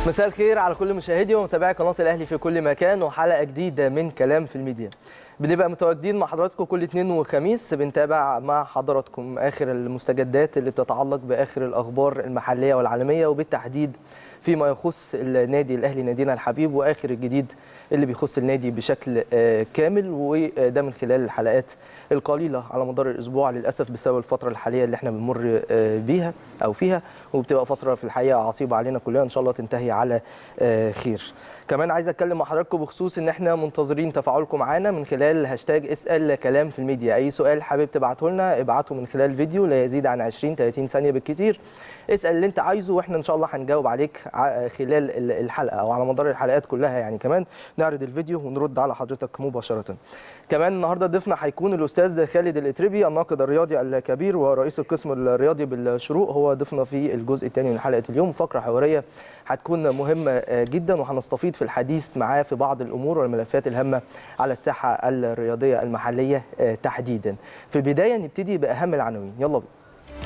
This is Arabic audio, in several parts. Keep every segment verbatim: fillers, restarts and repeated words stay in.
مساء الخير على كل مشاهدي ومتابعي قناة الأهلي في كل مكان، وحلقة جديدة من كلام في الميديا. بنبقى متواجدين مع حضراتكم كل اثنين وخميس، بنتابع مع حضراتكم آخر المستجدات اللي بتتعلق بآخر الأخبار المحلية والعالمية، وبالتحديد فيما يخص النادي الأهلي نادينا الحبيب، وآخر الجديد اللي بيخص النادي بشكل كامل، وده من خلال الحلقات القليلة على مدار الأسبوع للأسف بسبب الفترة الحالية اللي احنا بنمر بيها أو فيها، وبتبقى فترة في الحقيقة عصيبة علينا كلنا، إن شاء الله تنتهي على خير. كمان عايز أتكلم مع حضراتكم بخصوص إن احنا منتظرين تفاعلكم معانا من خلال هاشتاج اسأل كلام في الميديا. أي سؤال حابب تبعته لنا ابعته من خلال فيديو لا يزيد عن عشرين ثلاثين ثانية بالكثير. اسأل اللي انت عايزه واحنا ان شاء الله هنجاوب عليك خلال الحلقه او على مدار الحلقات كلها، يعني كمان نعرض الفيديو ونرد على حضرتك مباشره. كمان النهارده ضيفنا هيكون الاستاذ خالد الاتربي الناقد الرياضي الكبير ورئيس القسم الرياضي بالشروق، هو ضيفنا في الجزء الثاني من حلقه اليوم. فقره حواريه هتكون مهمه جدا وهنستفيض في الحديث معاه في بعض الامور والملفات الهامه على الساحه الرياضيه المحليه تحديدا. في البدايه نبتدي باهم العناوين، يلا بينا.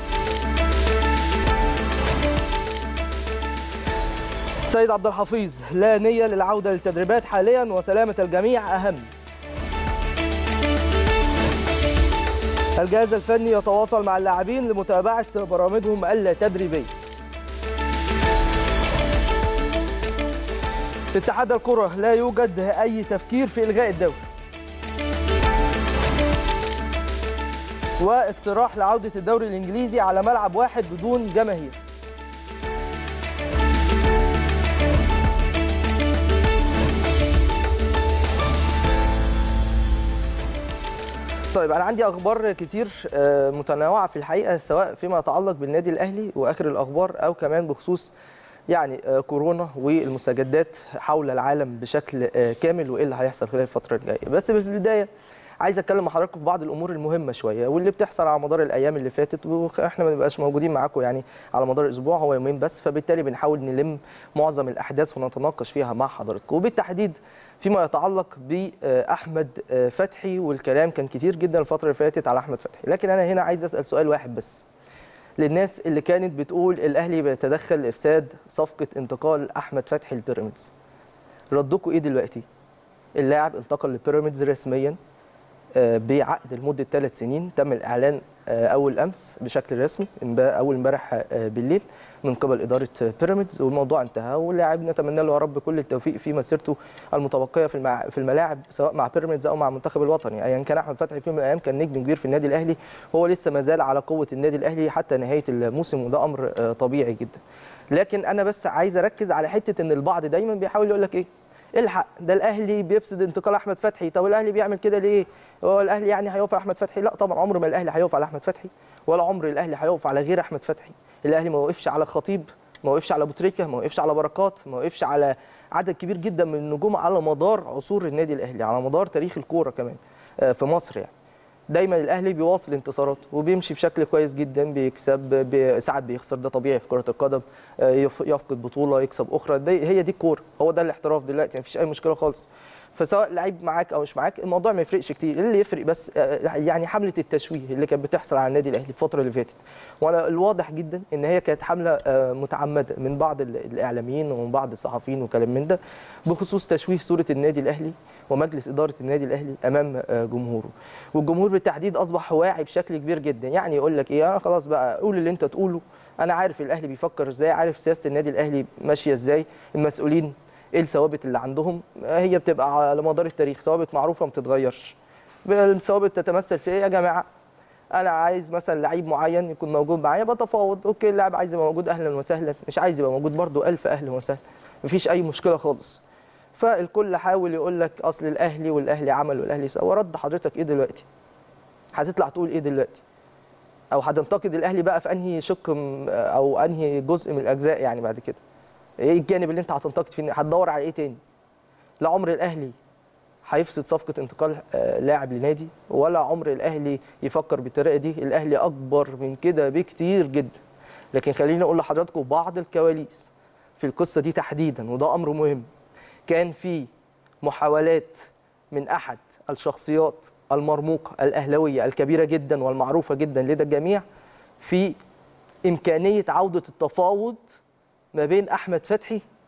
سيد عبد الحفيظ: لا نية للعودة للتدريبات حاليا وسلامة الجميع أهم. الجهاز الفني يتواصل مع اللاعبين لمتابعة برامجهم التدريبية. في اتحاد الكرة: لا يوجد أي تفكير في إلغاء الدوري. واقتراح لعودة الدوري الإنجليزي على ملعب واحد بدون جماهير. طيب، أنا عندي أخبار كتير متنوعة في الحقيقة، سواء فيما يتعلق بالنادي الأهلي وآخر الأخبار أو كمان بخصوص يعني كورونا والمستجدات حول العالم بشكل كامل وإيه اللي هيحصل خلال الفترة الجاية. بس في البداية عايز أتكلم مع حضراتكم في بعض الأمور المهمة شوية واللي بتحصل على مدار الأيام اللي فاتت، وإحنا ما بنبقاش موجودين معاكم يعني على مدار الأسبوع، هو يومين بس، فبالتالي بنحاول نلم معظم الأحداث ونتناقش فيها مع حضراتكم، وبالتحديد فيما يتعلق بأحمد فتحي. والكلام كان كتير جدا الفترة اللي فاتت على أحمد فتحي، لكن أنا هنا عايز أسأل سؤال واحد بس للناس اللي كانت بتقول الأهلي بيتدخل لإفساد صفقة انتقال أحمد فتحي لبيراميدز. ردكم إيه دلوقتي؟ اللاعب انتقل لبيراميدز رسميا بعقد لمدة ثلاث سنين، تم الإعلان أول أمس بشكل رسمي أول امبارح بالليل من قبل إدارة بيراميدز، والموضوع انتهى، واللاعب نتمنى له يا رب كل التوفيق في مسيرته المتبقية في في الملاعب سواء مع بيراميدز أو مع المنتخب الوطني. أيا كان أحمد فتحي في يوم من الأيام كان نجم كبير في النادي الأهلي، هو لسه ما زال على قوة النادي الأهلي حتى نهاية الموسم، وده أمر طبيعي جدا. لكن أنا بس عايز أركز على حتة إن البعض دايما بيحاول يقول لك إيه؟ الحق ده الاهلي بيفسد انتقال احمد فتحي، طب الاهلي بيعمل كده ليه؟ هو الاهلي يعني هيقف على احمد فتحي؟ لا طبعا، عمر ما الاهلي هيقف على احمد فتحي، ولا عمر الاهلي هيقف على غير احمد فتحي. الاهلي ما وقفش على خطيب، ما وقفش على ابو تريكه، ما وقفش على بركات، ما وقفش على عدد كبير جدا من النجوم على مدار عصور النادي الاهلي، على مدار تاريخ الكوره كمان في مصر. يعني دايما الاهلي بيواصل انتصاراته وبيمشي بشكل كويس جدا، بيكسب بي... ساعات بيخسر، ده طبيعي في كره القدم، يفقد بطوله يكسب اخرى، دي هي دي الكوره، هو ده الاحتراف دلوقتي، مفيش اي مشكله خالص. فسواء لعيب معاك او مش معاك الموضوع ما يفرقش كتير، اللي يفرق بس يعني حمله التشويه اللي كانت بتحصل على النادي الاهلي الفتره اللي فاتت، وانا الواضح جدا ان هي كانت حمله متعمده من بعض الاعلاميين ومن بعض الصحفيين وكلام من ده بخصوص تشويه صوره النادي الاهلي ومجلس اداره النادي الاهلي امام جمهوره. والجمهور بالتحديد اصبح واعي بشكل كبير جدا، يعني يقول لك ايه، انا خلاص بقى قول اللي انت تقوله، انا عارف الاهلي بيفكر ازاي، عارف سياسه النادي الاهلي ماشيه ازاي، المسؤولين ايه الثوابت اللي عندهم، هي بتبقى على مدار التاريخ ثوابت معروفه ما بتتغيرش. الثوابت تتمثل في ايه يا جماعه؟ انا عايز مثلا لعيب معين يكون موجود معايا، بتفاوض، اوكي اللاعب عايز يبقى موجود اهلا وسهلا، مش عايز يبقى موجود برده الف اهلا وسهلا، مفيش اي مشكله خالص. فالكل حاول يقول لك اصل الاهلي والاهلي عمل والاهلي سوى، رد حضرتك ايه دلوقتي؟ هتطلع تقول ايه دلوقتي؟ او هتنتقد الاهلي بقى في انهي شق او انهي جزء من الاجزاء يعني بعد كده؟ ايه الجانب اللي انت هتنتقد فيه؟ هتدور على ايه تاني؟ لا عمر الاهلي هيفسد صفقه انتقال لاعب لنادي، ولا عمر الاهلي يفكر بالطريقه دي، الاهلي اكبر من كده بكتير جدا. لكن خليني اقول لحضراتكم بعض الكواليس في القصه دي تحديدا، وده امر مهم. كان في محاولات من احد الشخصيات المرموقه الاهلاويه الكبيره جدا والمعروفه جدا لدى الجميع في امكانيه عوده التفاوض ما بين احمد فتحي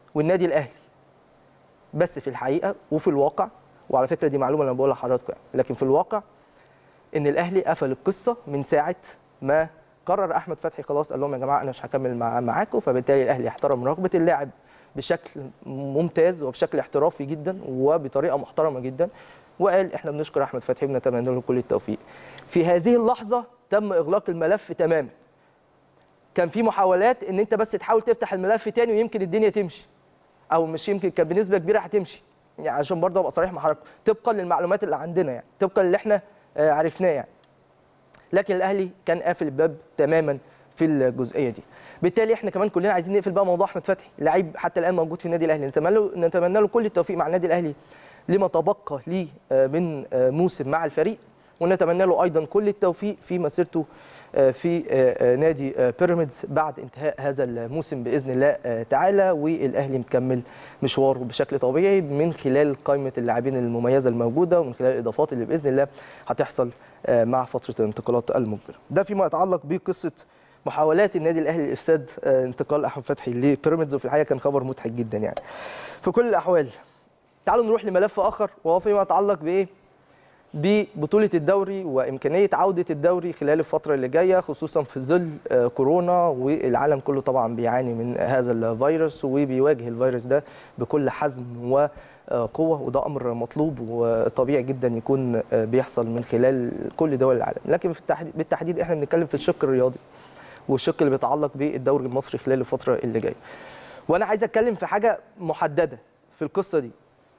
والنادي الاهلي. بس في الحقيقه وفي الواقع، وعلى فكره دي معلومه انا بقولها لحضراتكم يعني، لكن في الواقع ان الاهلي قفل القصه من ساعه ما قرر احمد فتحي خلاص قال لهم يا جماعه انا مش هكمل مع معاكم. فبالتالي الاهلي احترم رغبه اللاعب بشكل ممتاز وبشكل احترافي جدا وبطريقه محترمه جدا، وقال احنا بنشكر احمد فتحي وبنتمنى له كل التوفيق. في هذه اللحظه تم اغلاق الملف تماما. كان في محاولات ان انت بس تحاول تفتح الملف تاني ويمكن الدنيا تمشي، او مش يمكن، كان بنسبه كبيره هتمشي يعني، عشان برضه ابقى صريح مع حضرتك طبقا للمعلومات اللي عندنا يعني، طبقا اللي احنا عرفناه يعني. لكن الاهلي كان قافل الباب تماما في الجزئيه دي. بالتالي احنا كمان كلنا عايزين نقفل بقى موضوع احمد فتحي، لعيب حتى الان موجود في النادي الاهلي، نتمنى له نتمنى له كل التوفيق مع النادي الاهلي لما تبقى ليه من موسم مع الفريق، ونتمنى له ايضا كل التوفيق في مسيرته في نادي بيراميدز بعد انتهاء هذا الموسم باذن الله تعالى، والاهلي مكمل مشواره بشكل طبيعي من خلال قائمه اللاعبين المميزه الموجوده ومن خلال الاضافات اللي باذن الله هتحصل مع فتره الانتقالات المقبله. ده فيما يتعلق بقصه محاولات النادي الاهلي لافساد انتقال احمد فتحي لبيراميدز، وفي الحقيقه كان خبر مضحك جدا يعني. في كل الاحوال تعالوا نروح لملف اخر وهو فيما يتعلق بايه؟ ببطوله الدوري وامكانيه عوده الدوري خلال الفتره اللي جايه، خصوصا في ظل كورونا والعالم كله طبعا بيعاني من هذا الفيروس وبيواجه الفيروس ده بكل حزم وقوه، وده امر مطلوب وطبيعي جدا يكون بيحصل من خلال كل دول العالم. لكن في التحديد بالتحديد احنا بنتكلم في الشق الرياضي والشق اللي بيتعلق بالدوري المصري خلال الفتره اللي جايه. وانا عايز اتكلم في حاجه محدده في القصه دي.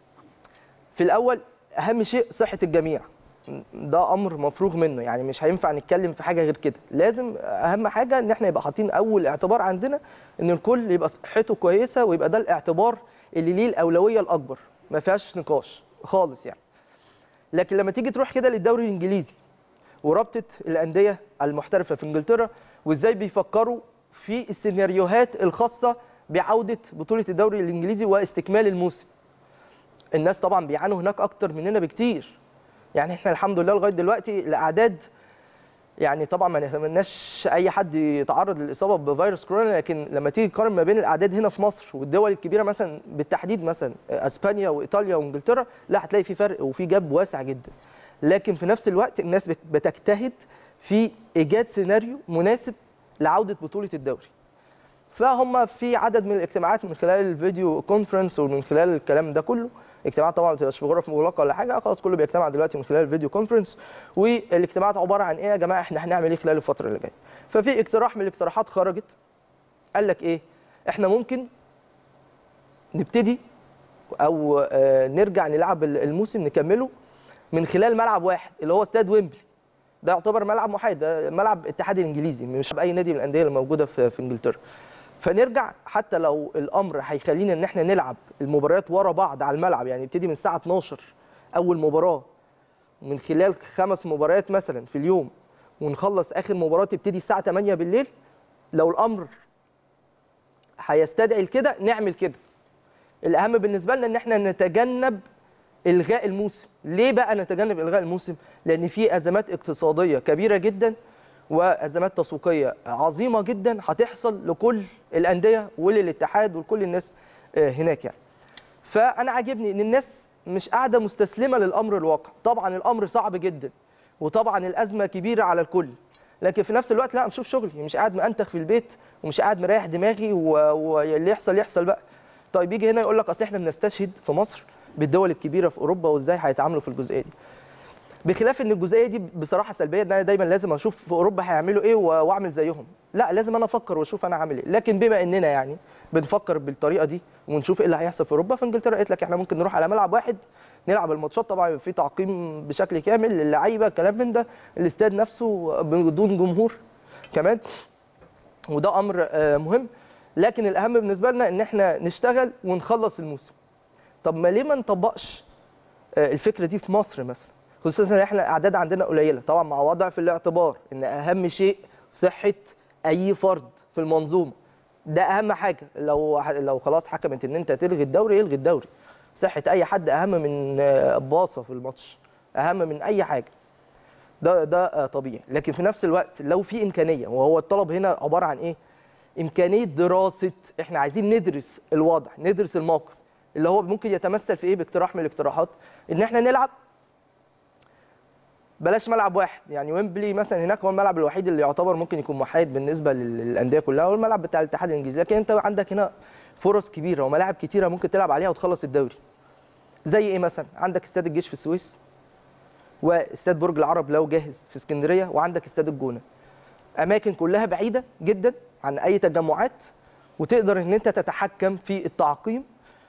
في الاول اهم شيء صحه الجميع، ده امر مفروغ منه يعني، مش هينفع نتكلم في حاجه غير كده. لازم اهم حاجه ان احنا يبقى حاطين اول اعتبار عندنا ان الكل يبقى صحته كويسه، ويبقى ده الاعتبار اللي ليه الاولويه الاكبر، ما فيهاش نقاش خالص يعني. لكن لما تيجي تروح كده للدوري الانجليزي ورابطه الانديه المحترفه في انجلترا وازاي بيفكروا في السيناريوهات الخاصه بعوده بطوله الدوري الانجليزي واستكمال الموسم، الناس طبعا بيعانوا هناك اكتر مننا بكتير يعني. احنا الحمد لله لغايه دلوقتي الاعداد يعني طبعا ما نتمناش اي حد يتعرض للاصابه بفيروس كورونا، لكن لما تيجي تقارن ما بين الاعداد هنا في مصر والدول الكبيره مثلا بالتحديد مثلا اسبانيا وايطاليا وانجلترا، لا هتلاقي في فرق وفي جاب واسع جدا. لكن في نفس الوقت الناس بتجتهد في ايجاد سيناريو مناسب لعوده بطوله الدوري. فهم في عدد من الاجتماعات من خلال الفيديو كونفرنس ومن خلال الكلام ده كله، اجتماعات طبعا ما بتبقاش في غرف مغلقه ولا حاجه، خلاص كله بيجتمع دلوقتي من خلال الفيديو كونفرنس. والاجتماعات عباره عن ايه يا جماعه؟ احنا هنعمل ايه خلال الفتره اللي جايه؟ ففي اقتراح من الاقتراحات خرجت قال لك ايه؟ احنا ممكن نبتدي او نرجع نلعب الموسم نكمله من خلال ملعب واحد اللي هو استاد ويمبلي. ده يعتبر ملعب محايد، ده ملعب الاتحاد الانجليزي مش باي نادي من الانديه اللي موجوده في, في انجلترا. فنرجع حتى لو الامر هيخلينا ان احنا نلعب المباريات ورا بعض على الملعب، يعني نبتدي من الساعه اتناشر اول مباراه من خلال خمس مباريات مثلا في اليوم، ونخلص اخر مباراه تبتدي الساعه تمانية بالليل. لو الامر هيستدعي كده نعمل كده. الاهم بالنسبه لنا ان احنا نتجنب الغاء الموسم. ليه بقى نتجنب الغاء الموسم؟ لان في ازمات اقتصاديه كبيره جدا وازمات تسويقيه عظيمه جدا هتحصل لكل الانديه وللاتحاد ولكل الناس هناك يعني. فانا عاجبني ان الناس مش قاعده مستسلمه للامر الواقع. طبعا الامر صعب جدا وطبعا الازمه كبيره على الكل، لكن في نفس الوقت لا، نشوف شغلي، مش قاعد مأنتخ في البيت ومش قاعد مريح دماغي واللي يحصل يحصل بقى. طيب يجي هنا يقول لك اصل احنا بنستشهد في مصر بالدول الكبيره في اوروبا وازاي هيتعاملوا في الجزئيه دي. بخلاف ان الجزئيه دي بصراحه سلبيه، ان انا دايما لازم اشوف في اوروبا هيعملوا ايه واعمل زيهم. لا، لازم انا افكر واشوف انا هعمل ايه. لكن بما اننا يعني بنفكر بالطريقه دي ونشوف ايه اللي هيحصل في اوروبا، في انجلترا قالت لك احنا ممكن نروح على ملعب واحد نلعب الماتشات، طبعا في تعقيم بشكل كامل للعيبه الكلام من ده، الاستاد نفسه بدون جمهور كمان، وده امر مهم. لكن الاهم بالنسبه لنا ان احنا نشتغل ونخلص الموسم. طب ما ليه ما نطبقش الفكره دي في مصر مثلا؟ خصوصا ان احنا الاعداد عندنا قليله، طبعا مع وضع في الاعتبار ان اهم شيء صحه اي فرد في المنظومه. ده اهم حاجه. لو لو خلاص حكمت ان انت تلغي الدوري، الغي الدوري. صحه اي حد اهم من باصه في الماتش، اهم من اي حاجه. ده ده طبيعي. لكن في نفس الوقت لو في امكانيه، وهو الطلب هنا عباره عن ايه؟ امكانيه دراسه، احنا عايزين ندرس الوضع، ندرس الموقف اللي هو ممكن يتمثل في ايه، باقتراح من الاقتراحات ان احنا نلعب بلاش ملعب واحد، يعني ويمبلي مثلا هناك هو الملعب الوحيد اللي يعتبر ممكن يكون محايد بالنسبه للانديه كلها، هو الملعب بتاع الاتحاد الانجليزي، لكن انت عندك هنا فرص كبيره وملاعب كتيره ممكن تلعب عليها وتخلص الدوري. زي ايه مثلا؟ عندك استاد الجيش في السويس، واستاد برج العرب لو جاهز في اسكندريه، وعندك استاد الجونه. اماكن كلها بعيده جدا عن اي تجمعات، وتقدر ان انت تتحكم في التعقيم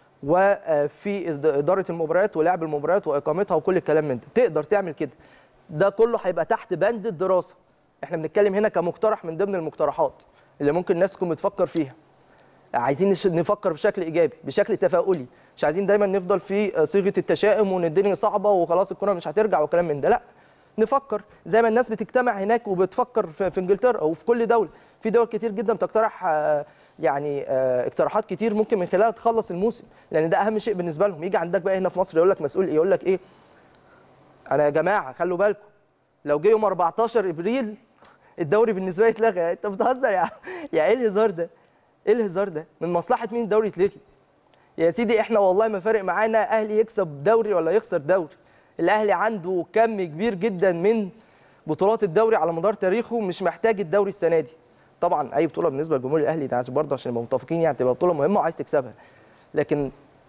وفي اداره المباريات ولعب المباريات واقامتها وكل الكلام من ده، تقدر تعمل كده. ده كله هيبقى تحت بند الدراسه. احنا بنتكلم هنا كمقترح من ضمن المقترحات اللي ممكن الناس تكون بتفكر فيها. عايزين نفكر بشكل ايجابي، بشكل تفاؤلي، مش عايزين دايما نفضل في صيغه التشاؤم وان الدنيا صعبه وخلاص الكره مش هترجع وكلام من ده، لا. نفكر زي ما الناس بتجتمع هناك وبتفكر في انجلترا او في كل دوله، في دول كتير جدا بتقترح يعني اقتراحات كتير ممكن من خلالها تخلص الموسم، لان ده اهم شيء بالنسبه لهم. يجي عندك بقى هنا في مصر يقول لك مسؤول ايه، يقول لك ايه، انا يا جماعه خلوا بالكم لو جه يوم أربعتاشر ابريل الدوري بالنسبه لي اتلغى. انت بتهزر يا يا ايه الهزار ده؟ ايه الهزار ده؟ من مصلحه مين الدوري يتلغي؟ يا سيدي احنا والله ما فارق معانا اهلي يكسب دوري ولا يخسر دوري. الاهلي عنده كم كبير جدا من بطولات الدوري على مدار تاريخه، مش محتاج الدوري السنه دي. طبعا اي بطوله بالنسبه لجمهور الاهلي ده برضه عشان نبقى متفقين يعني تبقى بطوله مهمه وعايز تكسبها، لكن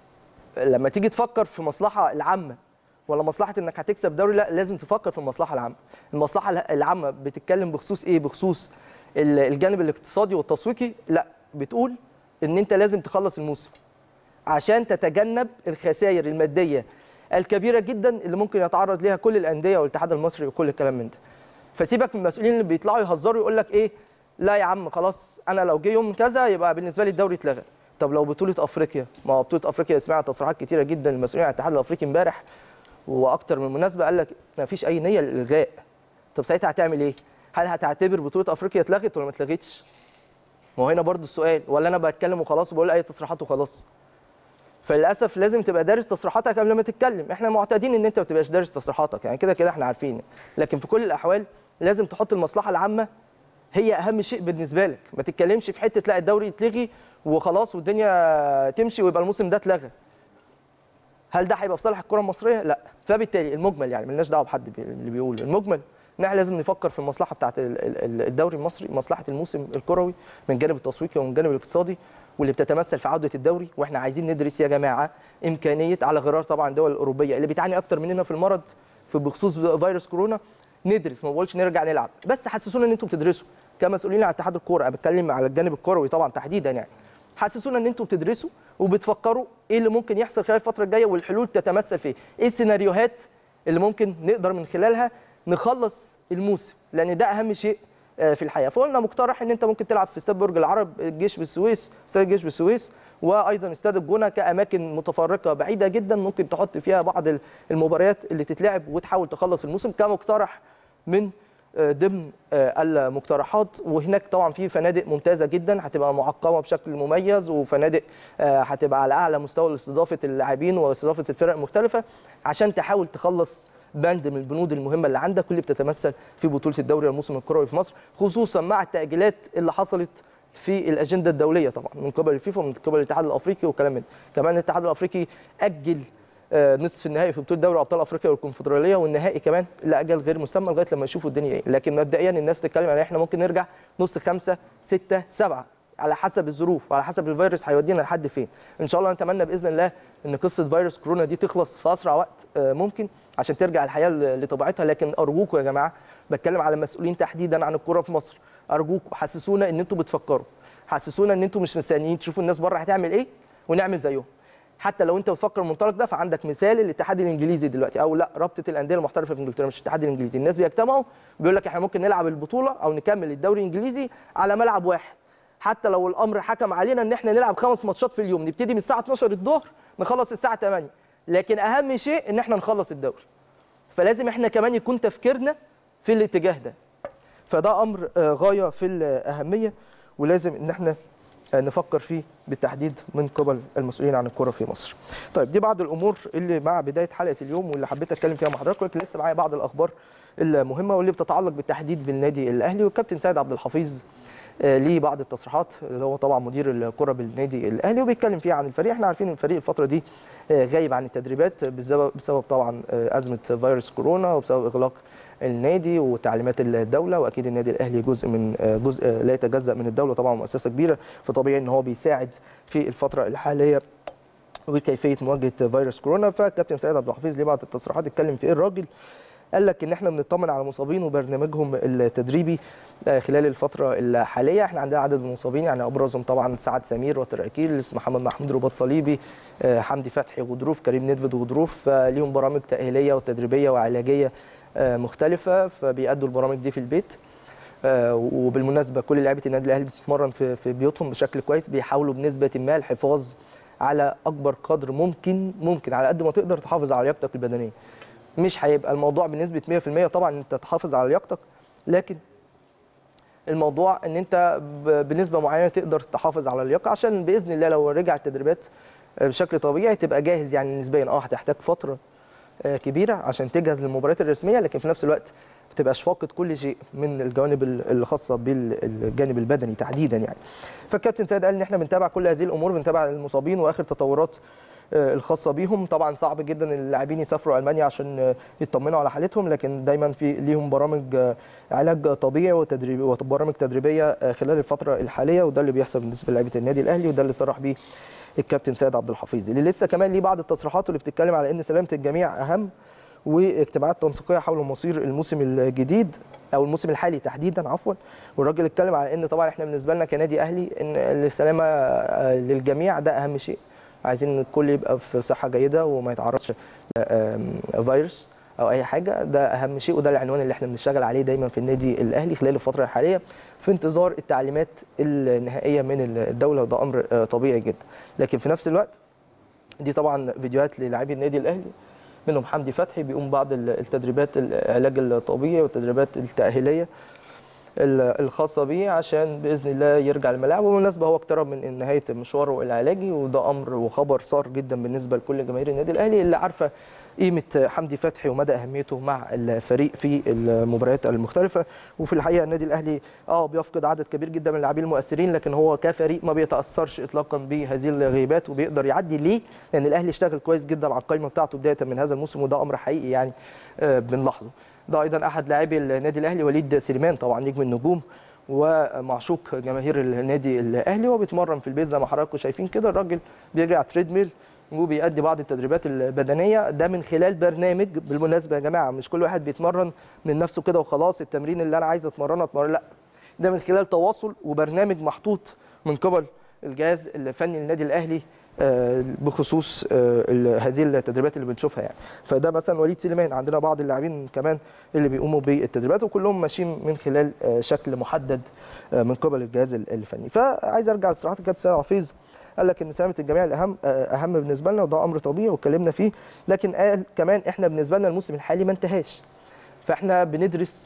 لما تيجي تفكر في المصلحه العامه ولا مصلحه انك هتكسب دوري، لا، لازم تفكر في المصلحه العامه. المصلحه العامه بتتكلم بخصوص ايه؟ بخصوص الجانب الاقتصادي والتسويقي، لا، بتقول ان انت لازم تخلص الموسم عشان تتجنب الخسائر الماديه الكبيره جدا اللي ممكن يتعرض ليها كل الانديه والاتحاد المصري وكل الكلام من ده. فسيبك من المسؤولين اللي بيطلعوا يهزروا يقول لك ايه، لا يا عم خلاص انا لو جه يوم كذا يبقى بالنسبه لي الدوري اتلغى. طب لو بطوله افريقيا، ما هو بطوله افريقيا سمعنا تصريحات كتيره جدا المسؤولين عن الاتحاد الافريقي امبارح واكتر من مناسبه قال لك ما فيش اي نيه للالغاء. طب ساعتها هتعمل ايه؟ هل هتعتبر بطوله افريقيا اتلغت ولا ما اتلغتش؟ ما هو هنا برضو السؤال، ولا انا بتكلم وخلاص وبقول اي تصريحات وخلاص؟ فللاسف لازم تبقى دارس تصريحاتك قبل ما تتكلم. احنا معتادين ان انت ما تبقاش دارس تصريحاتك، يعني كده كده احنا عارفين، لكن في كل الاحوال لازم تحط المصلحه العامه هي اهم شيء بالنسبه لك. ما تتكلمش في حته لا الدوري يتلغي وخلاص والدنيا تمشي ويبقى الموسم ده اتلغى. هل ده هيبقى في صالح الكره المصريه؟ لا. فبالتالي المجمل، يعني مالناش دعوه بحد اللي بيقول، المجمل ان احنا لازم نفكر في المصلحه بتاعه الدوري المصري، مصلحه الموسم الكروي من الجانب التسويقي ومن الجانب الاقتصادي، واللي بتتمثل في عوده الدوري. واحنا عايزين ندرس يا جماعه امكانيه، على غرار طبعا الدول الاوروبيه اللي بتعاني اكتر مننا في المرض في بخصوص فيروس كورونا، ندرس، ما بقولش نرجع نلعب، بس حسسونا ان انتم بتدرسوا كمسؤولين على اتحاد الكوره، انا بتكلم على الجانب الكروي طبعا تحديدا، يعني حسسونا ان انتم بتدرسوا وبتفكروا ايه اللي ممكن يحصل خلال الفتره الجايه والحلول تتمثل في ايه السيناريوهات اللي ممكن نقدر من خلالها نخلص الموسم، لان ده اهم شيء في الحياه. فقلنا مقترح ان انت ممكن تلعب في استاد برج العرب، الجيش بالسويس، استاد الجيش بالسويس، وايضا استاد الجونه كاماكن متفرقه بعيده جدا ممكن تحط فيها بعض المباريات اللي تتلعب وتحاول تخلص الموسم كمقترح من ضمن المقترحات. وهناك طبعا في فنادق ممتازه جدا هتبقى معقمه بشكل مميز، وفنادق هتبقى على اعلى مستوى لاستضافه اللاعبين واستضافه الفرق المختلفه عشان تحاول تخلص بند من البنود المهمه اللي عندك واللي بتتمثل في بطوله الدوري الموسم الكروي في مصر، خصوصا مع التاجيلات اللي حصلت في الاجنده الدوليه طبعا من قبل الفيفا ومن قبل الاتحاد الافريقي وكلام من ده. كمان الاتحاد الافريقي اجل نصف النهائي في بطوله دوري ابطال افريقيا والكونفدراليه، والنهائي كمان لاجل غير مسمى لغايه لما يشوفوا الدنيا ايه. لكن مبدئيا الناس بتتكلم على احنا ممكن نرجع نص خمسه سته سبعه على حسب الظروف وعلى حسب الفيروس هيودينا لحد فين. ان شاء الله نتمنى باذن الله ان قصه فيروس كورونا دي تخلص في اسرع وقت ممكن عشان ترجع الحياه لطبيعتها. لكن ارجوكم يا جماعه، بتكلم على المسؤولين تحديدا عن الكوره في مصر، ارجوكم حسسونا ان انتم بتفكروا، حسسونا ان انتم مش مستنيين تشوفوا الناس بره هتعمل ايه ونعمل زيهم. حتى لو انت بتفكر من المنطلق ده فعندك مثال الاتحاد الانجليزي دلوقتي، او لا رابطه الانديه المحترفه في انجلترا مش الاتحاد الانجليزي، الناس بيجتمعوا بيقول لك احنا ممكن نلعب البطوله او نكمل الدوري الانجليزي على ملعب واحد، حتى لو الامر حكم علينا ان احنا نلعب خمس ماتشات في اليوم، نبتدي من الساعه اتناشر الظهر نخلص الساعه تمانية، لكن اهم شيء ان احنا نخلص الدوري. فلازم احنا كمان يكون تفكيرنا في الاتجاه ده. فده امر غايه في الاهميه ولازم ان احنا نفكر فيه بالتحديد من قبل المسؤولين عن الكره في مصر. طيب دي بعض الامور اللي مع بدايه حلقه اليوم واللي حبيت اتكلم فيها مع حضراتكم، لكن لسه معايا بعض الاخبار المهمه واللي بتتعلق بالتحديد بالنادي الاهلي. والكابتن سيد عبد الحفيظ ليه بعض التصريحات اللي هو طبعا مدير الكره بالنادي الاهلي، وبيتكلم فيها عن الفريق. احنا عارفين ان الفريق الفتره دي غايب عن التدريبات بسبب بسبب طبعا ازمه فيروس كورونا وبسبب اغلاق النادي وتعليمات الدوله، واكيد النادي الاهلي جزء من جزء لا يتجزا من الدوله طبعا، مؤسسه كبيره، فطبيعي ان هو بيساعد في الفتره الحاليه وكيفيه مواجهه فيروس كورونا. فالكابتن سيد عبد الحفيظ ليه بعض التصريحات اتكلم في ايه الراجل، قال لك ان احنا بنطمن على المصابين وبرنامجهم التدريبي خلال الفتره الحاليه. احنا عندنا عدد من المصابين، يعني ابرزهم طبعا سعد سمير وتر اكيلس، محمد محمود رباط صليبي، حمدي فتحي غضروف، كريم ندفد غضروف، ليهم برامج تاهيليه وتدريبيه وعلاجيه مختلفه، فبيأدوا البرامج دي في البيت. وبالمناسبه كل لعيبه النادي الاهلي بتتمرن في في بيوتهم بشكل كويس، بيحاولوا بنسبه ما الحفاظ على اكبر قدر ممكن ممكن على قد ما تقدر تحافظ على لياقتك البدنيه. مش هيبقى الموضوع بنسبه مية في المية طبعا انت تحافظ على لياقتك، لكن الموضوع ان انت بنسبه معينه تقدر تحافظ على اللياقه، عشان باذن الله لو رجع التدريبات بشكل طبيعي تبقى جاهز. يعني نسبيا اه هتحتاج فتره كبيره عشان تجهز للمباريات الرسميه، لكن في نفس الوقت ما تبقاش فاقد كل شيء من الجوانب الخاصه بالجانب البدني تحديدا يعني. فالكابتن سيد قال ان احنا بنتابع كل هذه الامور، بنتابع المصابين واخر تطورات الخاصه بيهم. طبعا صعب جدا اللاعبين يسافروا المانيا عشان يطمنوا على حالتهم، لكن دايما في ليهم برامج علاج طبيعي وتدريب وبرامج تدريبيه خلال الفتره الحاليه، وده اللي بيحصل بالنسبه للاعيبه النادي الاهلي، وده اللي صرح بيه الكابتن سيد عبد الحفيظ، اللي لسه كمان ليه بعض التصريحات اللي بتتكلم على ان سلامه الجميع اهم، واجتماعات تنسيقيه حول مصير الموسم الجديد او الموسم الحالي تحديدا عفوا. والراجل اتكلم على ان طبعا احنا بالنسبه لنا كنادي اهلي ان السلامه للجميع ده اهم شيء، عايزين الكل يبقى في صحه جيده وما يتعرضش فيروس او اي حاجه، ده اهم شيء، وده العنوان اللي احنا بنشتغل عليه دايما في النادي الاهلي خلال الفتره الحاليه في انتظار التعليمات النهائيه من الدوله، وده امر طبيعي جدا. لكن في نفس الوقت دي طبعا فيديوهات للاعبي النادي الاهلي، منهم حمدي فتحي بيقوم بعض التدريبات العلاج الطبيعي والتدريبات التاهيليه الخاصه بيه عشان باذن الله يرجع الملاعب. وبالمناسبه هو اقترب من نهايه مشواره العلاجي، وده امر وخبر صار جدا بالنسبه لكل جماهير النادي الاهلي اللي عارفه قيمه حمدي فتحي ومدى اهميته مع الفريق في المباريات المختلفه. وفي الحقيقه النادي الاهلي اه بيفقد عدد كبير جدا من اللاعبين المؤثرين، لكن هو كفريق ما بيتاثرش اطلاقا بهذه الغيبات وبيقدر يعدي. ليه؟ لان الاهلي اشتغل كويس جدا على القائمه بتاعته بدايه من هذا الموسم، وده امر حقيقي يعني بنلاحظه. ده ايضا احد لاعبي النادي الاهلي وليد سليمان، طبعا نجم النجوم ومعشوق جماهير النادي الاهلي، وبيتمرن في البيت زي ما حضراتكم شايفين كده. الراجل بيجري على تريد ميل وبيأدي بعض التدريبات البدنيه، ده من خلال برنامج. بالمناسبه يا جماعه مش كل واحد بيتمرن من نفسه كده وخلاص، التمرين اللي انا عايز اتمرنه اتمرن، لا، ده من خلال تواصل وبرنامج محطوط من قبل الجهاز الفني للنادي الاهلي بخصوص هذه التدريبات اللي بنشوفها يعني. فده مثلا وليد سليمان، عندنا بعض اللاعبين كمان اللي بيقوموا بالتدريبات وكلهم ماشيين من خلال شكل محدد من قبل الجهاز الفني. فعايز ارجع لتصريحات الكابتن سيد حفيظ، قال لك ان سلامه الجميع الاهم اهم بالنسبه لنا، وده امر طبيعي واتكلمنا فيه، لكن قال كمان احنا بالنسبه لنا الموسم الحالي ما انتهاش، فاحنا بندرس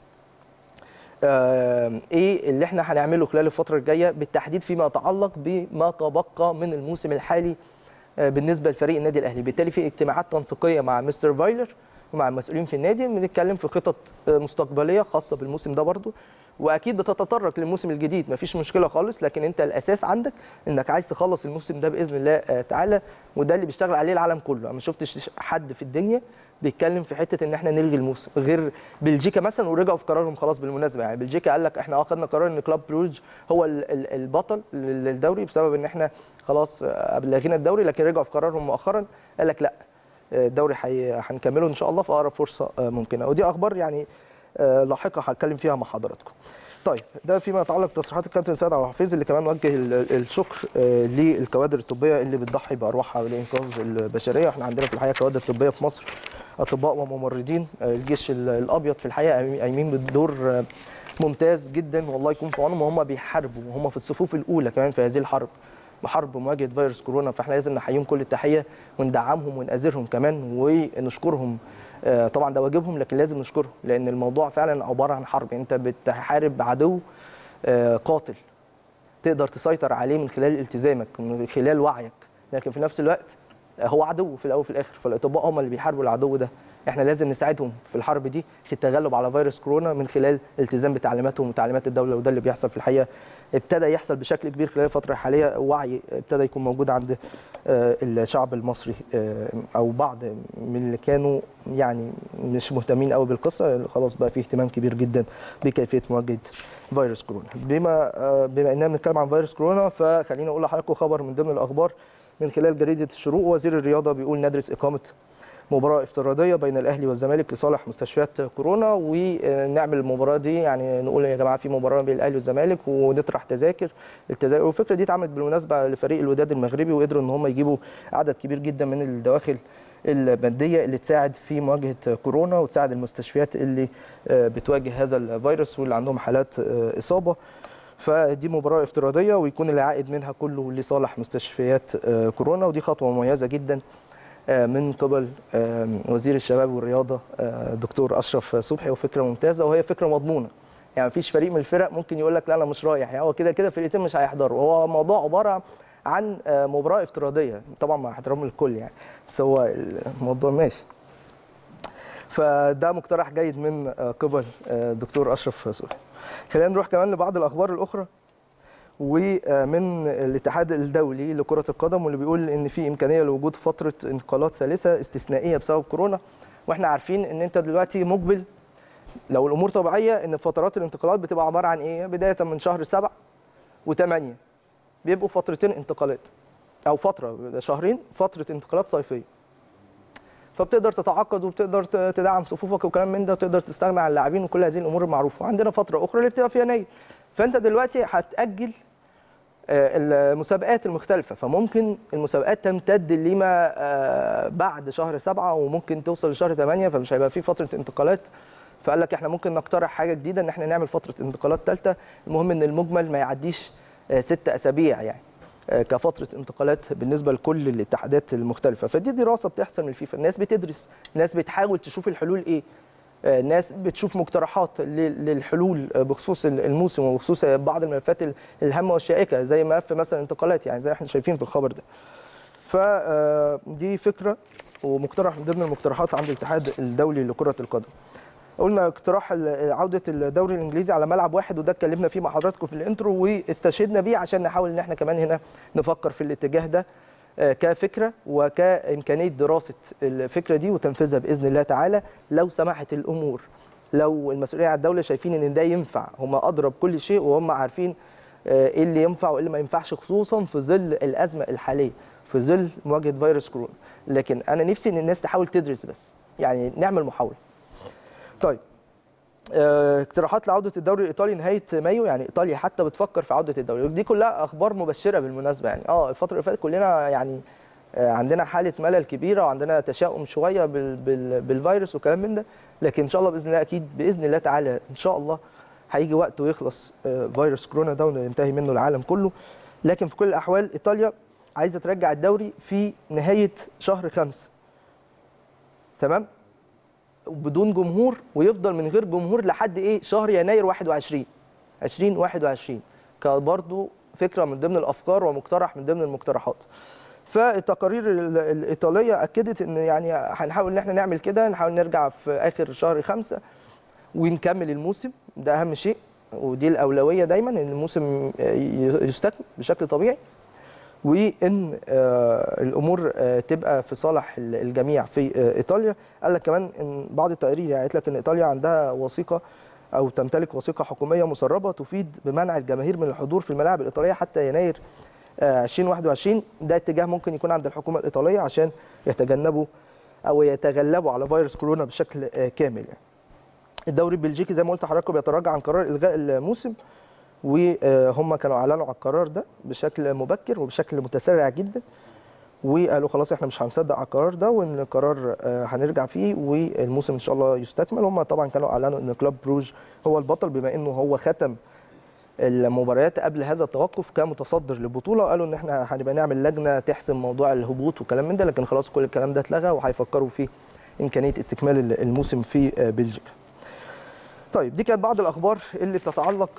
آه ايه اللي احنا هنعمله خلال الفتره الجايه بالتحديد فيما يتعلق بما تبقى من الموسم الحالي آه بالنسبه لفريق النادي الاهلي. بالتالي في اجتماعات تنسيقيه مع مستر فايلر ومع المسؤولين في النادي، بنتكلم في خطط آه مستقبليه خاصه بالموسم ده برضو، واكيد بتتطرق للموسم الجديد، مفيش مشكله خالص، لكن انت الاساس عندك انك عايز تخلص الموسم ده باذن الله آه تعالى، وده اللي بيشتغل عليه العالم كله. انا ما شفتش حد في الدنيا بيتكلم في حته ان احنا نلغي الموسم غير بلجيكا مثلا، ورجعوا في قرارهم خلاص. بالمناسبه يعني بلجيكا قال لك احنا اه خدنا قرار ان كلوب بروج هو البطل للدوري بسبب ان احنا خلاص لغينا الدوري، لكن رجعوا في قرارهم مؤخرا قال لك لا، الدوري هنكمله ان شاء الله في اقرب فرصه ممكنه. ودي اخبار يعني لاحقه هتكلم فيها مع حضراتكم. طيب ده فيما يتعلق بتصريحات الكابتن سيد عبد الحفيظ، اللي كمان وجه الشكر للكوادر الطبيه اللي بتضحي بارواحها لانقاذ البشريه. احنا عندنا في الحقيقه كوادر طبيه في مصر، اطباء وممرضين، الجيش الابيض في الحقيقه قايمين بدور ممتاز جدا، والله يكون في عونهم، وهم بيحاربوا وهم في الصفوف الاولى كمان في هذه الحرب، بحرب مواجهه فيروس كورونا. فاحنا لازم نحييهم كل التحيه وندعمهم ونآزرهم كمان ونشكرهم. طبعا ده واجبهم، لكن لازم نشكرهم لان الموضوع فعلا عباره عن حرب. انت بتحارب عدو قاتل تقدر تسيطر عليه من خلال التزامك من خلال وعيك، لكن في نفس الوقت هو عدو في الاول وفي الاخر، فالاطباء هم اللي بيحاربوا العدو ده احنا لازم نساعدهم في الحرب دي في التغلب على فيروس كورونا من خلال الالتزام بتعليماتهم وتعليمات الدوله، وده اللي بيحصل في الحقيقه. ابتدى يحصل بشكل كبير خلال الفتره الحاليه، وعي ابتدى يكون موجود عند الشعب المصري او بعض من اللي كانوا يعني مش مهتمين قوي بالقصه، خلاص بقى في اهتمام كبير جدا بكيفيه مواجهه فيروس كورونا. بما بما اننا بنتكلم عن فيروس كورونا، فخلينا اقول لحضراتكم خبر من ضمن الاخبار من خلال جريده الشروق. وزير الرياضه بيقول ندرس اقامه مباراه افتراضيه بين الاهلي والزمالك لصالح مستشفيات كورونا، ونعمل المباراه دي يعني نقول يا جماعه في مباراه بين الاهلي والزمالك ونطرح تذاكر التذاكر. والفكره دي اتعملت بالمناسبه لفريق الوداد المغربي، وقدروا ان هم يجيبوا عدد كبير جدا من الدواخل الماديه اللي تساعد في مواجهه كورونا وتساعد المستشفيات اللي بتواجه هذا الفيروس واللي عندهم حالات اصابه. فدي مباراه افتراضيه ويكون العائد منها كله لصالح مستشفيات كورونا، ودي خطوه مميزه جدا من قبل وزير الشباب والرياضه دكتور اشرف صبحي، وفكره ممتازه وهي فكره مضمونه. يعني مفيش فريق من الفرق ممكن يقول لك لا انا مش رايح، يعني هو كده كده فرقتين مش هيحضروا. هو موضوع عباره عن مباراه افتراضيه طبعا مع احترام الكل يعني، بس هو الموضوع ماشي. فده مقترح جيد من قبل دكتور اشرف صبحي. خلينا نروح كمان لبعض الاخبار الاخرى، ومن الاتحاد الدولي لكرة القدم واللي بيقول ان في امكانيه لوجود فتره انتقالات ثالثه استثنائيه بسبب كورونا. واحنا عارفين ان انت دلوقتي مقبل لو الامور طبيعيه ان فترات الانتقالات بتبقى عباره عن ايه؟ بدايه من شهر سبعة وثمانية بيبقوا فترتين انتقالات، او فتره شهرين فتره انتقالات صيفيه. فبتقدر تتعاقد وبتقدر تدعم صفوفك وكلام من ده، وتقدر تستغنى عن اللاعبين وكل هذه الامور المعروفه. وعندنا فتره اخرى اللي بتبقى في يناير، فانت دلوقتي هتاجل المسابقات المختلفه، فممكن المسابقات تمتد لما بعد شهر سبعة وممكن توصل لشهر ثمانية، فمش هيبقى في فتره انتقالات. فقال لك احنا ممكن نقترح حاجه جديده ان احنا نعمل فتره انتقالات ثالثه، المهم ان المجمل ما يعديش ست اسابيع يعني كفتره انتقالات بالنسبه لكل الاتحادات المختلفه. فدي دراسه بتحصل من الفيفا، الناس بتدرس، الناس بتحاول تشوف الحلول ايه، الناس بتشوف مقترحات للحلول بخصوص الموسم وبخصوص بعض الملفات الهامه والشائكه زي ملف مثلا انتقالات، يعني زي ما احنا شايفين في الخبر ده. فدي فكره ومقترح من ضمن المقترحات عند الاتحاد الدولي لكره القدم. قلنا اقتراح عوده الدوري الانجليزي على ملعب واحد، وده اتكلمنا فيه مع حضراتكم في الانترو واستشهدنا بيه عشان نحاول ان احنا كمان هنا نفكر في الاتجاه ده كفكره وكامكانيه دراسه الفكره دي وتنفيذها باذن الله تعالى لو سمحت الامور. لو المسؤولين على الدوله شايفين ان ده ينفع، هم اضرب كل شيء وهم عارفين ايه اللي ينفع وايه اللي ما ينفعش، خصوصا في ظل الازمه الحاليه، في ظل مواجهه فيروس كورونا. لكن انا نفسي ان الناس تحاول تدرس، بس يعني نعمل محاوله. طيب اقتراحات لعوده الدوري الايطالي نهايه مايو، يعني ايطاليا حتى بتفكر في عوده الدوري. دي كلها اخبار مبشره بالمناسبه، يعني اه الفتره اللي فاتت كلنا يعني عندنا حاله ملل كبيره وعندنا تشاؤم شويه بال بال بالفيروس وكلام من ده، لكن ان شاء الله باذن الله اكيد باذن الله تعالى ان شاء الله هيجي وقت ويخلص فيروس كورونا ده وينتهي منه العالم كله. لكن في كل الاحوال ايطاليا عايزه ترجع الدوري في نهايه شهر خمسة، تمام، بدون جمهور، ويفضل من غير جمهور لحد ايه شهر يناير واحد وعشرين ألفين وواحد وعشرين. كان برضو فكره من ضمن الافكار ومقترح من ضمن المقترحات. فالتقارير الايطاليه اكدت ان يعني هنحاول ان احنا نعمل كده، نحاول نرجع في اخر شهر خمسة ونكمل الموسم، ده اهم شيء ودي الاولويه دايما، ان الموسم يستكمل بشكل طبيعي وان الامور تبقى في صالح الجميع في ايطاليا. قال لك كمان ان بعض التقارير يعني قالت لك ان ايطاليا عندها وثيقه او تمتلك وثيقه حكوميه مسربه تفيد بمنع الجماهير من الحضور في الملاعب الايطاليه حتى يناير ألفين وواحد وعشرين. ده اتجاه ممكن يكون عند الحكومه الايطاليه عشان يتجنبوا او يتغلبوا على فيروس كورونا بشكل كامل يعني. الدوري البلجيكي زي ما قلت لحضراتكم بيتراجع عن قرار الغاء الموسم، وهم كانوا اعلنوا على القرار ده بشكل مبكر وبشكل متسرع جدا، وقالوا خلاص احنا مش هنصدق على القرار ده وان القرار هنرجع فيه والموسم ان شاء الله يستكمل. هم طبعا كانوا اعلنوا ان كلوب بروج هو البطل بما انه هو ختم المباريات قبل هذا التوقف كمتصدر للبطوله، وقالوا ان احنا هنبقى نعمل لجنه تحسم موضوع الهبوط وكلام من ده، لكن خلاص كل الكلام ده اتلغى وهيفكروا في امكانيه استكمال الموسم في بلجيكا. طيب دي كانت بعض الاخبار اللي بتتعلق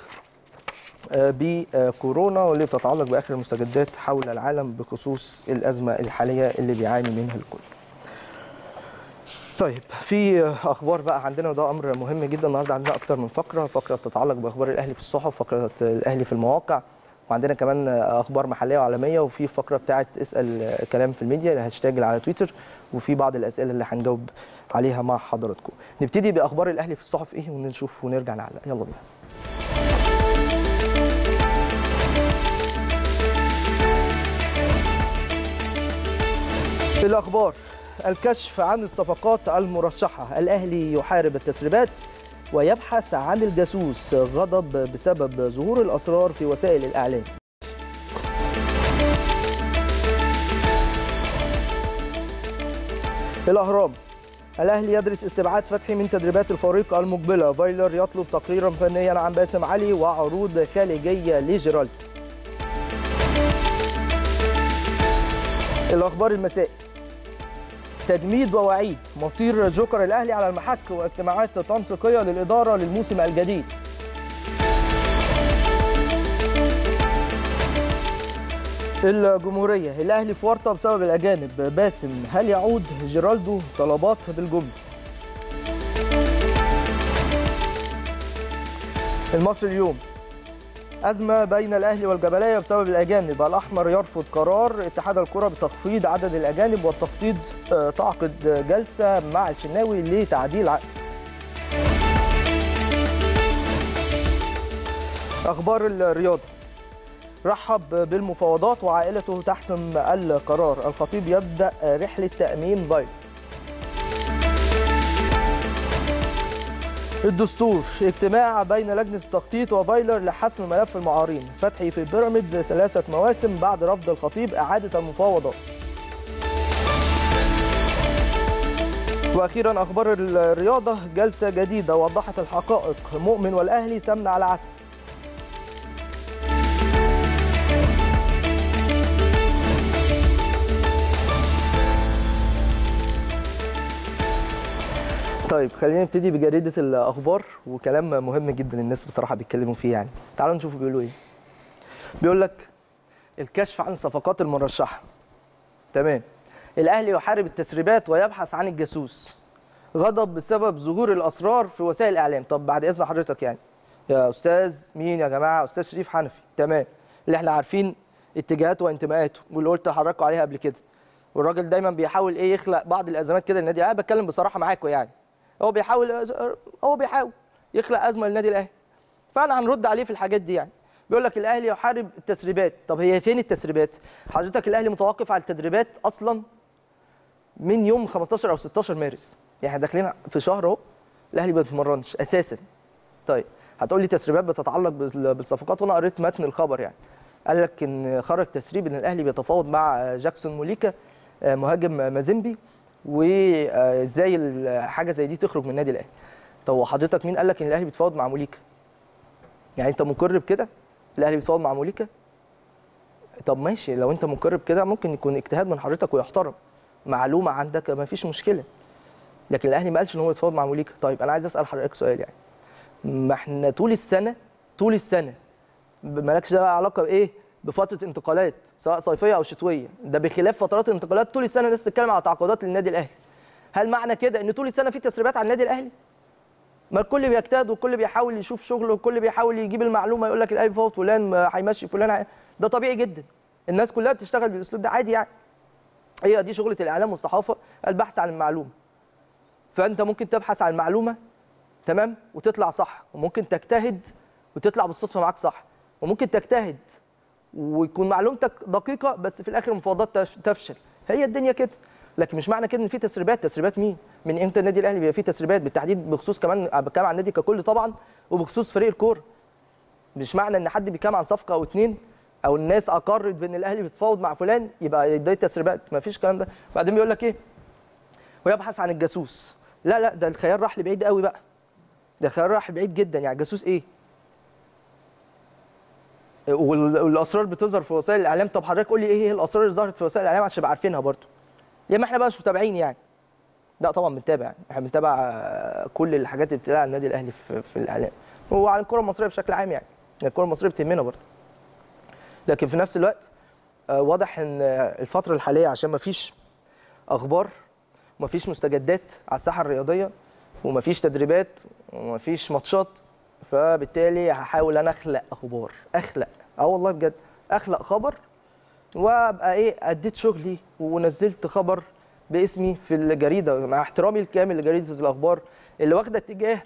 بكورونا واللي بتتعلق باخر المستجدات حول العالم بخصوص الازمه الحاليه اللي بيعاني منها الكل. طيب في اخبار بقى عندنا، وده امر مهم جدا. النهارده عندنا اكتر من فقره، فقره بتتعلق باخبار الاهلي في الصحف، فقره الاهلي في المواقع، وعندنا كمان اخبار محليه وعالميه، وفي فقره بتاعه اسال كلام في الميديا الهاشتاج اللي على تويتر، وفي بعض الاسئله اللي هنجاوب عليها مع حضراتكم. نبتدي باخبار الاهلي في الصحف ايه ونشوف ونرجع نعلق. يلا بينا. الأخبار: الكشف عن الصفقات المرشحة، الأهلي يحارب التسريبات ويبحث عن الجاسوس، غضب بسبب ظهور الأسرار في وسائل الإعلام. الأهرام: الأهلي يدرس استبعاد فتحي من تدريبات الفريق المقبلة، فايلر يطلب تقريرا فنيا عن باسم علي وعروض خارجية لجيرالدو. الأخبار المساء: تجميد ووعيد، مصير جوكر الأهلي على المحك واجتماعات تنسيقية للإدارة للموسم الجديد. الجمهورية: الأهلي في ورطة بسبب الأجانب، باسم هل يعود جيرالدو؟ طلبات بالجملة. المصري اليوم: أزمة بين الأهلي والجبلية بسبب الأجانب، الأحمر يرفض قرار اتحاد الكرة بتخفيض عدد الأجانب والتخطيط تعقد جلسة مع الشناوي لتعديل عقد. أخبار الرياضة: رحب بالمفاوضات وعائلته تحسم القرار، الخطيب يبدأ رحلة تأمين فايلر. الدستور: اجتماع بين لجنة التخطيط وفايلر لحسم ملف المعارين، فتحي في بيراميدز ثلاثة مواسم بعد رفض الخطيب إعادة المفاوضات. وأخيرا أخبار الرياضة: جلسة جديدة وضحت الحقائق، مؤمن والأهلي سمن على عسل. طيب خلينا نبتدي بجريدة الأخبار، وكلام مهم جدا الناس بصراحة بيتكلموا فيه يعني. تعالوا نشوف بيقولوا إيه. بيقول لك الكشف عن الصفقات المرشحة. تمام. الأهلي يحارب التسريبات ويبحث عن الجاسوس، غضب بسبب ظهور الأسرار في وسائل الإعلام. طب بعد إذن حضرتك يعني يا أستاذ مين يا جماعة؟ أستاذ شريف حنفي. تمام. اللي إحنا عارفين اتجاهاته وانتماءاته واللي قلت لحضراتكم عليها قبل كده. والراجل دايما بيحاول إيه يخلق بعض الأزمات كده للنادي. أنا بتكلم بصراحة معاكم يعني. هو بيحاول هو بيحاول يخلق ازمه للنادي الاهلي، فانا هنرد عليه في الحاجات دي يعني. بيقول لك الاهلي يحارب التسريبات. طب هي فين التسريبات؟ حضرتك الاهلي متوقف على التدريبات اصلا من يوم خمستاشر او ستاشر مارس، يعني احنا داخلين في شهر اهو الاهلي ما بيتمرنش اساسا. طيب هتقول لي تسريبات بتتعلق بالصفقات، وانا قريت متن الخبر يعني. قال لك ان خرج تسريب ان الاهلي بيتفاوض مع جاكسون موليكا مهاجم مازيمبي، وازاي حاجه زي دي تخرج من النادي الاهلي. طب وحضرتك مين قال لك ان الاهلي بيتفاوض مع موليكا؟ يعني انت مقر بكده الاهلي بيتفاوض مع موليكا؟ طب ماشي، لو انت مقر بكده ممكن يكون اجتهاد من حضرتك ويحترم، معلومه عندك ما فيش مشكله، لكن الاهلي ما قالش ان هو يتفاوض مع موليكا. طيب انا عايز اسال حضرتك سؤال يعني. ما احنا طول السنه طول السنه مالكش ده علاقه بايه؟ بفتره انتقالات سواء صيفيه او شتويه، ده بخلاف فترات الانتقالات طول السنه الناس تتكلم على تعاقدات للنادي الاهلي. هل معنى كده ان طول السنه في تسريبات على النادي الاهلي؟ ما الكل بيجتهد والكل بيحاول يشوف شغله والكل بيحاول يجيب المعلومه، يقول لك الاهلي بيفاوض فلان هيمشي فلان هي... ده طبيعي جدا، الناس كلها بتشتغل بالاسلوب ده عادي يعني. هي دي شغله الاعلام والصحافه، البحث عن المعلومه. فانت ممكن تبحث عن المعلومه تمام وتطلع صح، وممكن تجتهد وتطلع بالصدفه معاك صح، وممكن تجتهد ويكون معلومتك دقيقه بس في الاخر المفاوضات تفشل. هي الدنيا كده. لكن مش معنى كده ان في تسريبات. تسريبات مين؟ من امتى النادي الاهلي بيبقى فيه تسريبات؟ بالتحديد بخصوص كمان بتكلم عن النادي ككل طبعا، وبخصوص فريق الكوره. مش معنى ان حد بيتكلم عن صفقه او اتنين او الناس اقرت بان الاهلي بيتفاوض مع فلان يبقى ده تسريبات. ما فيش الكلام ده. بعدين بيقول لك ايه؟ ويبحث عن الجاسوس. لا لا، ده الخيال راح لبعيد قوي بقى. ده الخيال راح لبعيد جدا. يعني جاسوس ايه؟ والاسرار بتظهر في وسائل الاعلام. طب حضرتك قول لي ايه هي الاسرار اللي ظهرت في وسائل الاعلام عشان نبقى عارفينها برضه. يا اما احنا بقى مش متابعين يعني. لا طبعا بنتابع يعني. احنا بنتابع كل الحاجات اللي بتطلع على النادي الاهلي في, في الاعلام وعلى الكره المصريه بشكل عام يعني. الكره المصريه بتهمنا برضه. لكن في نفس الوقت واضح ان الفتره الحاليه عشان ما فيش اخبار ومفيش مستجدات على الساحه الرياضيه ومفيش تدريبات ومفيش ماتشات، فبالتالي هحاول انا اخلق اخبار، اخلق اه والله بجد اخلق خبر، وابقى ايه اديت شغلي ونزلت خبر باسمي في الجريده، مع احترامي الكامل لجريده الاخبار اللي واخده اتجاه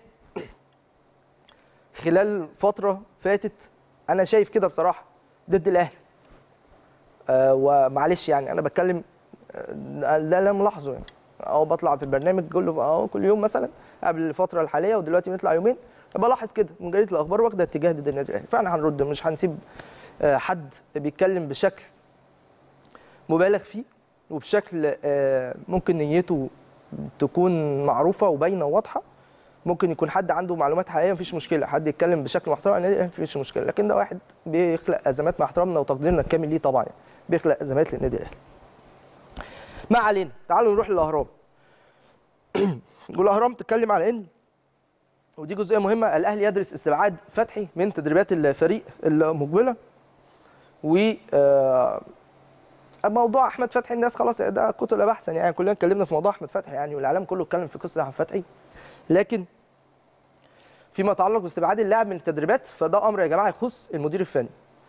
خلال فتره فاتت انا شايف كده بصراحه ضد الاهلي. آه ومعلش يعني انا بتكلم ده اللي انا ملاحظه يعني، او بطلع في البرنامج كله اه كل يوم مثلا قبل الفتره الحاليه ودلوقتي بنطلع يومين، بلاحظ كده من جريده الاخبار واخده اتجاه ضد النادي الاهلي، فاحنا هنرد، مش هنسيب آه حد بيتكلم بشكل مبالغ فيه وبشكل آه ممكن نيته تكون معروفه وباينه وواضحه. ممكن يكون حد عنده معلومات حقيقيه مفيش مشكله، حد يتكلم بشكل محترم عن النادي الاهلي مفيش مشكله، لكن ده واحد بيخلق ازمات مع احترامنا وتقديرنا الكامل ليه طبعا يعني. بيخلق ازمات للنادي الاهلي. ما علينا، تعالوا نروح للاهرام. والاهرام تتكلم على ان، ودي جزئيه مهمه، الاهلي يدرس استبعاد فتحي من تدريبات الفريق المقبله. و موضوع احمد فتحي الناس خلاص ده قتل بحثا يعني، كلنا اتكلمنا في موضوع احمد فتحي يعني، والاعلام كله اتكلم في قصه احمد فتحي، لكن فيما يتعلق باستبعاد اللاعب من التدريبات فده امر يا جماعه يخص المدير الفني،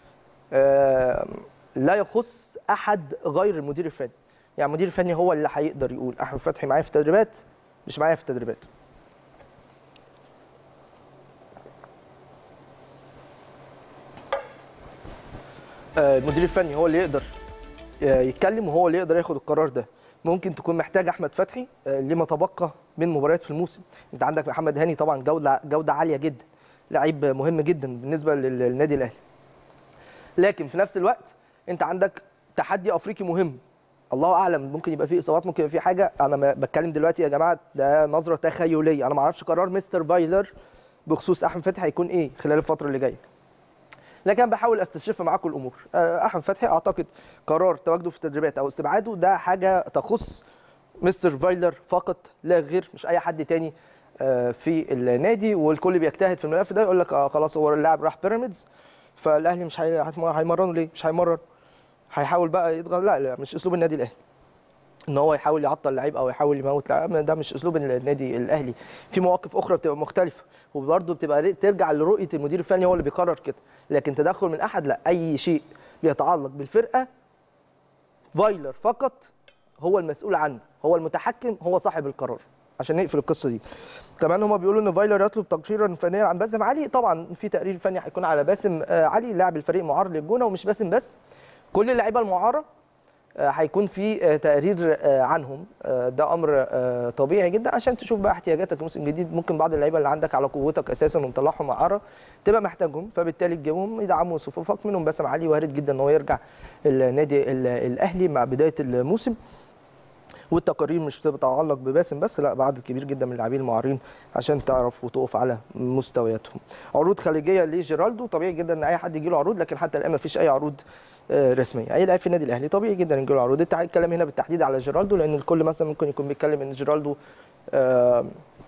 لا يخص احد غير المدير الفني. يعني المدير الفني هو اللي هيقدر يقول احمد فتحي معايا في التدريبات مش معايا في التدريبات. المدير الفني هو اللي يقدر يتكلم وهو اللي يقدر ياخد القرار ده. ممكن تكون محتاج احمد فتحي لما تبقى من مباريات في الموسم، انت عندك محمد هاني طبعا جوده جوده عاليه جدا، لعيب مهم جدا بالنسبه للنادي الاهلي، لكن في نفس الوقت انت عندك تحدي افريقي مهم، الله اعلم ممكن يبقى فيه اصابات، ممكن يبقى فيه حاجه، انا بتكلم دلوقتي يا جماعه ده نظره تخيليه، انا ما اعرفش قرار مستر فايلر بخصوص احمد فتحي هيكون ايه خلال الفتره اللي جايه، لكن انا بحاول استشف معاكم الامور. احمد فتحي اعتقد قرار تواجده في التدريبات او استبعاده ده حاجه تخص مستر فايلر فقط لا غير، مش اي حد تاني في النادي، والكل بيجتهد في الملف ده، يقول لك اه خلاص هو اللاعب راح بيراميدز فالاهلي مش هيمرنه ليه؟ مش هيمرن، هيحاول بقى يضغط، لا لا مش اسلوب النادي الاهلي ان هو يحاول يعطل لعيب او يحاول يموت لاعب، ده مش اسلوب النادي الاهلي. في مواقف اخرى بتبقى مختلفه وبرده بتبقى ترجع لرؤيه المدير الفني هو اللي بيقرر كده، لكن تدخل من احد لا، اي شيء بيتعلق بالفرقه فايلر فقط هو المسؤول عنه، هو المتحكم، هو صاحب القرار، عشان نقفل القصه دي. كمان هم بيقولوا ان فايلر يطلب تقريرا فنيا عن باسم علي، طبعا في تقرير فني هيكون على باسم علي لاعب الفريق معار للجونه، ومش باسم بس، كل اللعيبه المعاره هيكون في تقرير عنهم، ده امر طبيعي جدا عشان تشوف بقى احتياجاتك الموسم الجديد، ممكن بعض اللعيبه اللي عندك على قوتك اساسا ومطلعهم معاره تبقى محتاجهم، فبالتالي تجيبهم يدعموا صفوفك، منهم باسم علي وارد جدا ان هو يرجع النادي الاهلي مع بدايه الموسم، والتقارير مش بتتعلق بباسم بس، لا بعدد كبير جدا من اللاعبين المعارين عشان تعرف وتقف على مستوياتهم. عروض خليجيه لجيرالدو، طبيعي جدا ان اي حد يجي له عروض، لكن حتى الان ما فيش اي عروض رسميه، اي لاعب في النادي الاهلي طبيعي جدا يجي له عروض. انت الكلام هنا بالتحديد على جيرالدو، لان الكل مثلا ممكن يكون بيتكلم ان جيرالدو آآ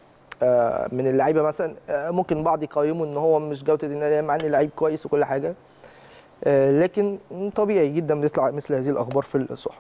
آآ من اللعيبه مثلا ممكن بعض يقيموا ان هو مش جوده النادي، مع ان لعيب كويس وكل حاجه، لكن طبيعي جدا بيطلع مثل هذه الاخبار في الصحف.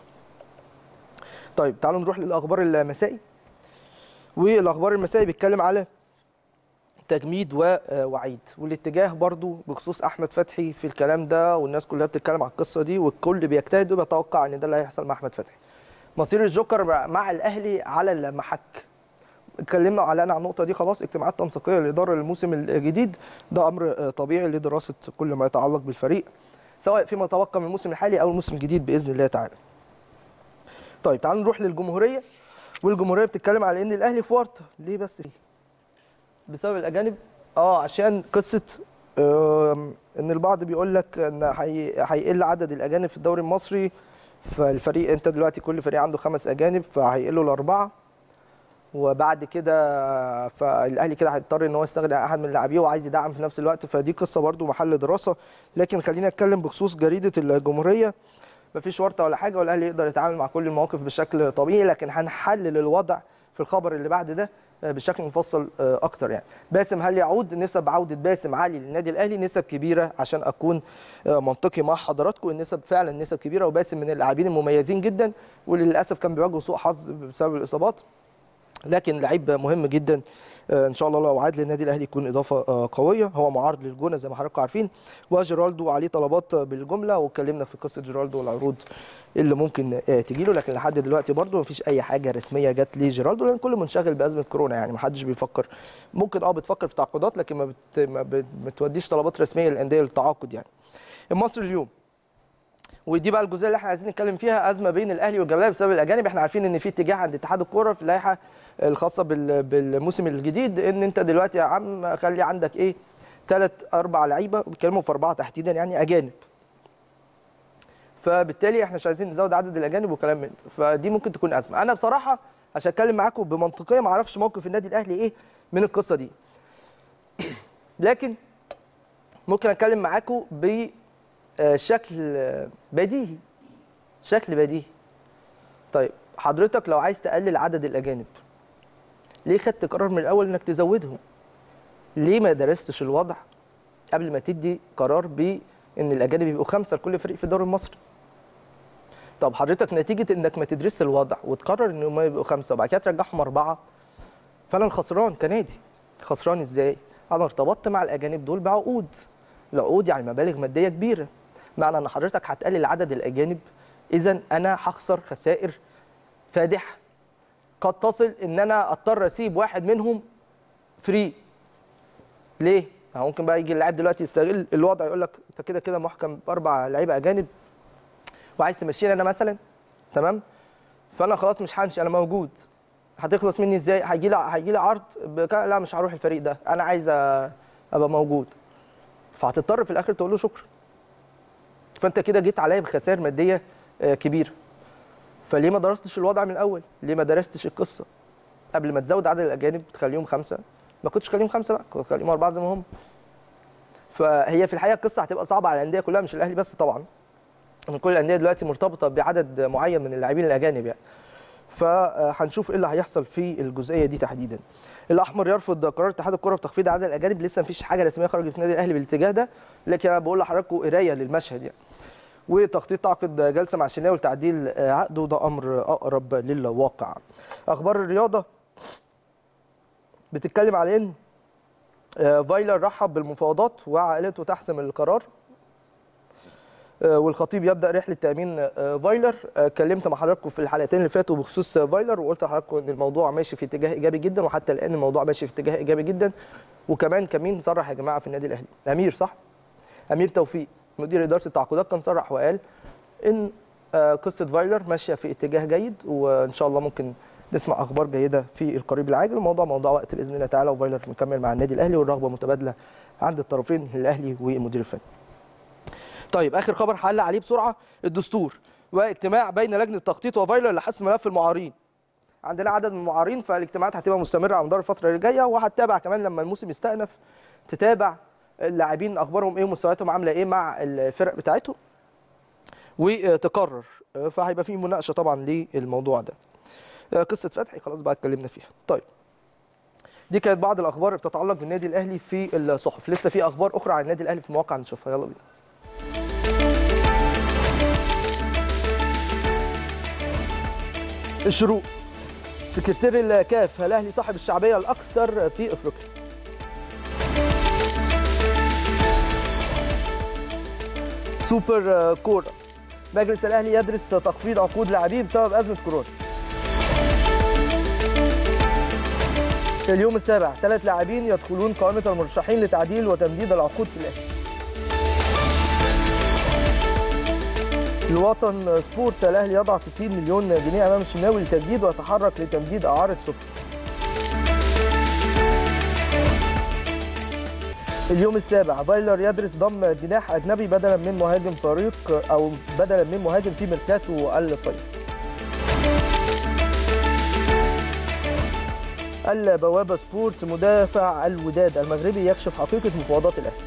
طيب تعالوا نروح للاخبار المسائي، والاخبار المسائي بيتكلم على تجميد ووعيد، والاتجاه برضو بخصوص احمد فتحي في الكلام ده، والناس كلها بتتكلم على القصه دي، والكل بيجتهد وبيتوقع ان ده اللي هيحصل مع احمد فتحي. مصير الجوكر مع الاهلي على المحك، اتكلمنا على عن النقطه دي خلاص، اجتماعات تنسيقيه للاداره للموسم الجديد، ده امر طبيعي لدراسه كل ما يتعلق بالفريق سواء فيما يتوقع من الموسم الحالي او الموسم الجديد باذن الله تعالى. طيب تعالوا نروح للجمهوريه، والجمهوريه بتتكلم على ان الاهلي في ورطه، ليه بس فيه؟ بسبب الاجانب، اه عشان قصه آه ان البعض بيقول لك ان هيقل عدد الاجانب في الدوري المصري، فالفريق انت دلوقتي كل فريق عنده خمس اجانب فهيقلوا لاربعه، وبعد كده فالاهلي كده هيضطر ان هو يستغنى عن احد من لاعبيه وعايز يدعم في نفس الوقت، فدي قصه برده محل دراسه. لكن خلينا نتكلم بخصوص جريده الجمهوريه، مفيش ورطه ولا حاجه، والاهلي يقدر يتعامل مع كل المواقف بشكل طبيعي، لكن هنحلل الوضع في الخبر اللي بعد ده بشكل مفصل اكتر. يعني باسم هل يعود؟ نسب عوده باسم علي للنادي الاهلي نسب كبيره، عشان اكون منطقي مع حضراتكم النسب فعلا نسب كبيره، وباسم من اللاعبين المميزين جدا وللاسف كان بيواجهه سوء حظ بسبب الاصابات، لكن لعيب مهم جدا ان شاء الله لو عاد للنادي الاهلي يكون اضافه قويه. هو معارض للجونه زي ما حضراتكم عارفين، وجيرالدو عليه طلبات بالجمله، واتكلمنا في قصه جيرالدو والعروض اللي ممكن تجي له، لكن لحد دلوقتي برده مفيش اي حاجه رسميه جت لجيرالدو، لان كله منشغل بازمه كورونا. يعني ما حدش بيفكر، ممكن اه بتفكر في تعاقدات لكن ما, بت... ما بتوديش طلبات رسميه للانديه للتعاقد. يعني المصري اليوم، ودي بقى الجزئيه اللي احنا عايزين نتكلم فيها، ازمه بين الاهلي والجماهير بسبب الاجانب. احنا عارفين ان في اتجاه عند اتحاد الكوره في اللائحه الخاصه بالموسم الجديد ان انت دلوقتي يا عم خلي عندك ايه ثلاث اربع لعيبه، بيتكلموا في اربعه تحديدا يعني اجانب، فبالتالي احنا مش عايزين نزود عدد الاجانب وكلام من ده، فدي ممكن تكون ازمه. انا بصراحه عشان اتكلم معاكم بمنطقيه، ما اعرفش موقف النادي الاهلي ايه من القصه دي، لكن ممكن اتكلم معاكم بشكل بديهي، شكل بديهي. طيب حضرتك لو عايز تقلل عدد الاجانب، ليه خدت قرار من الاول انك تزودهم؟ ليه ما درستش الوضع قبل ما تدي قرار بان الاجانب يبقوا خمسه لكل فريق في الدوري المصري؟ طب حضرتك نتيجه انك ما تدرس الوضع وتقرر ان هم يبقوا خمسه وبعد كده ترجعهم اربعه، فانا الخسران كنادي. خسران ازاي؟ انا ارتبطت مع الاجانب دول بعقود، العقود يعني مبالغ ماديه كبيره، معنى ان حضرتك هتقلل عدد الاجانب اذا انا هخسر خسائر فادحه، قد تصل ان انا اضطر اسيب واحد منهم فري. ليه؟ ممكن بقى يجي اللاعب دلوقتي يستغل الوضع يقول لك انت كده كده محكم باربع لعيبه اجانب وعايز تمشيني انا مثلا، تمام؟ فانا خلاص مش همشي، انا موجود. هتخلص مني ازاي؟ هيجي لي هيجي لي عرض بك... لا مش هروح الفريق ده، انا عايز ابقى موجود. فهتضطر في الاخر تقول له شكرا. فانت كده جيت عليا بخسائر ماديه كبيره. فليه ما درستش الوضع من الاول؟ ليه ما درستش القصه قبل ما تزود عدد الاجانب تخليهم خمسه؟ ما كنتش خليهم خمسه بقى، كنت خليهم اربعه زي ما هم. فهي في الحقيقه القصه هتبقى صعبه على الانديه كلها، مش الاهلي بس طبعا. كل الانديه دلوقتي مرتبطه بعدد معين من اللاعبين الاجانب يعني. فهنشوف ايه اللي هيحصل في الجزئيه دي تحديدا. الاحمر يرفض قرار اتحاد الكره بتخفيض عدد الاجانب، لسه مفيش حاجه رسميه خرجت في النادي الاهلي بالاتجاه ده، لكن انا بقول لحضراتكم قرايه للمشهد يعني. وتخطيط تعقد جلسه مع الشناوي لتعديل عقده، وده امر اقرب للواقع. اخبار الرياضه بتتكلم على ان فايلر رحب بالمفاوضات وعائلته تحسم القرار، والخطيب يبدا رحله تامين فايلر. اتكلمت مع حضراتكم في الحلقتين اللي فاتوا بخصوص فايلر، وقلت لحضراتكم ان الموضوع ماشي في اتجاه ايجابي جدا، وحتى الان الموضوع ماشي في اتجاه ايجابي جدا. وكمان كمين صرح يا جماعه في النادي الاهلي، امير صح؟ امير توفيق مدير اداره التعاقدات كان صرح وقال ان قصه فايلر ماشيه في اتجاه جيد، وان شاء الله ممكن نسمع اخبار جيده في القريب العاجل. الموضوع موضوع وقت باذن الله تعالى، وفايلر مكمل مع النادي الاهلي والرغبه متبادله عند الطرفين الاهلي والمدير الفني. طيب اخر خبر هعلق عليه بسرعه، الدستور واجتماع بين لجنه التخطيط وفايلر لحسم ملف المعارين. عندنا عدد من المعارين، فالاجتماعات هتبقى مستمره على مدار الفتره اللي جايه، وهتتابع كمان لما الموسم يستأنف تتابع اللاعبين اخبارهم ايه ومستوياتهم عامله ايه مع الفرق بتاعتهم وتقرر. فهيبقى في مناقشه طبعا للموضوع ده. قصه فتحي خلاص بقى اتكلمنا فيها. طيب دي كانت بعض الاخبار اللي بتتعلق بالنادي الاهلي في الصحف، لسه في اخبار اخرى عن النادي الاهلي في المواقع نشوفها، يلا بينا. الشروق، سكرتير الكاف، الاهلي صاحب الشعبيه الاكثر في افريقيا. سوبر كوره، مجلس الاهلي يدرس تخفيض عقود لاعبيه بسبب ازمه كورونا. اليوم السابع، ثلاث لاعبين يدخلون قائمه المرشحين لتعديل وتمديد العقود في الاهلي. الوطن سبورت، الاهلي يضع ستين مليون جنيه امام الشناوي للتجديد ويتحرك لتمديد اعاره صبحي. اليوم السابع، فايلر يدرس ضم جناح اجنبي بدلا من مهاجم فريق او بدلا من مهاجم في ميركاتو الصيف. البوابه سبورت، مدافع الوداد المغربي يكشف حقيقه مفاوضات الاهلي.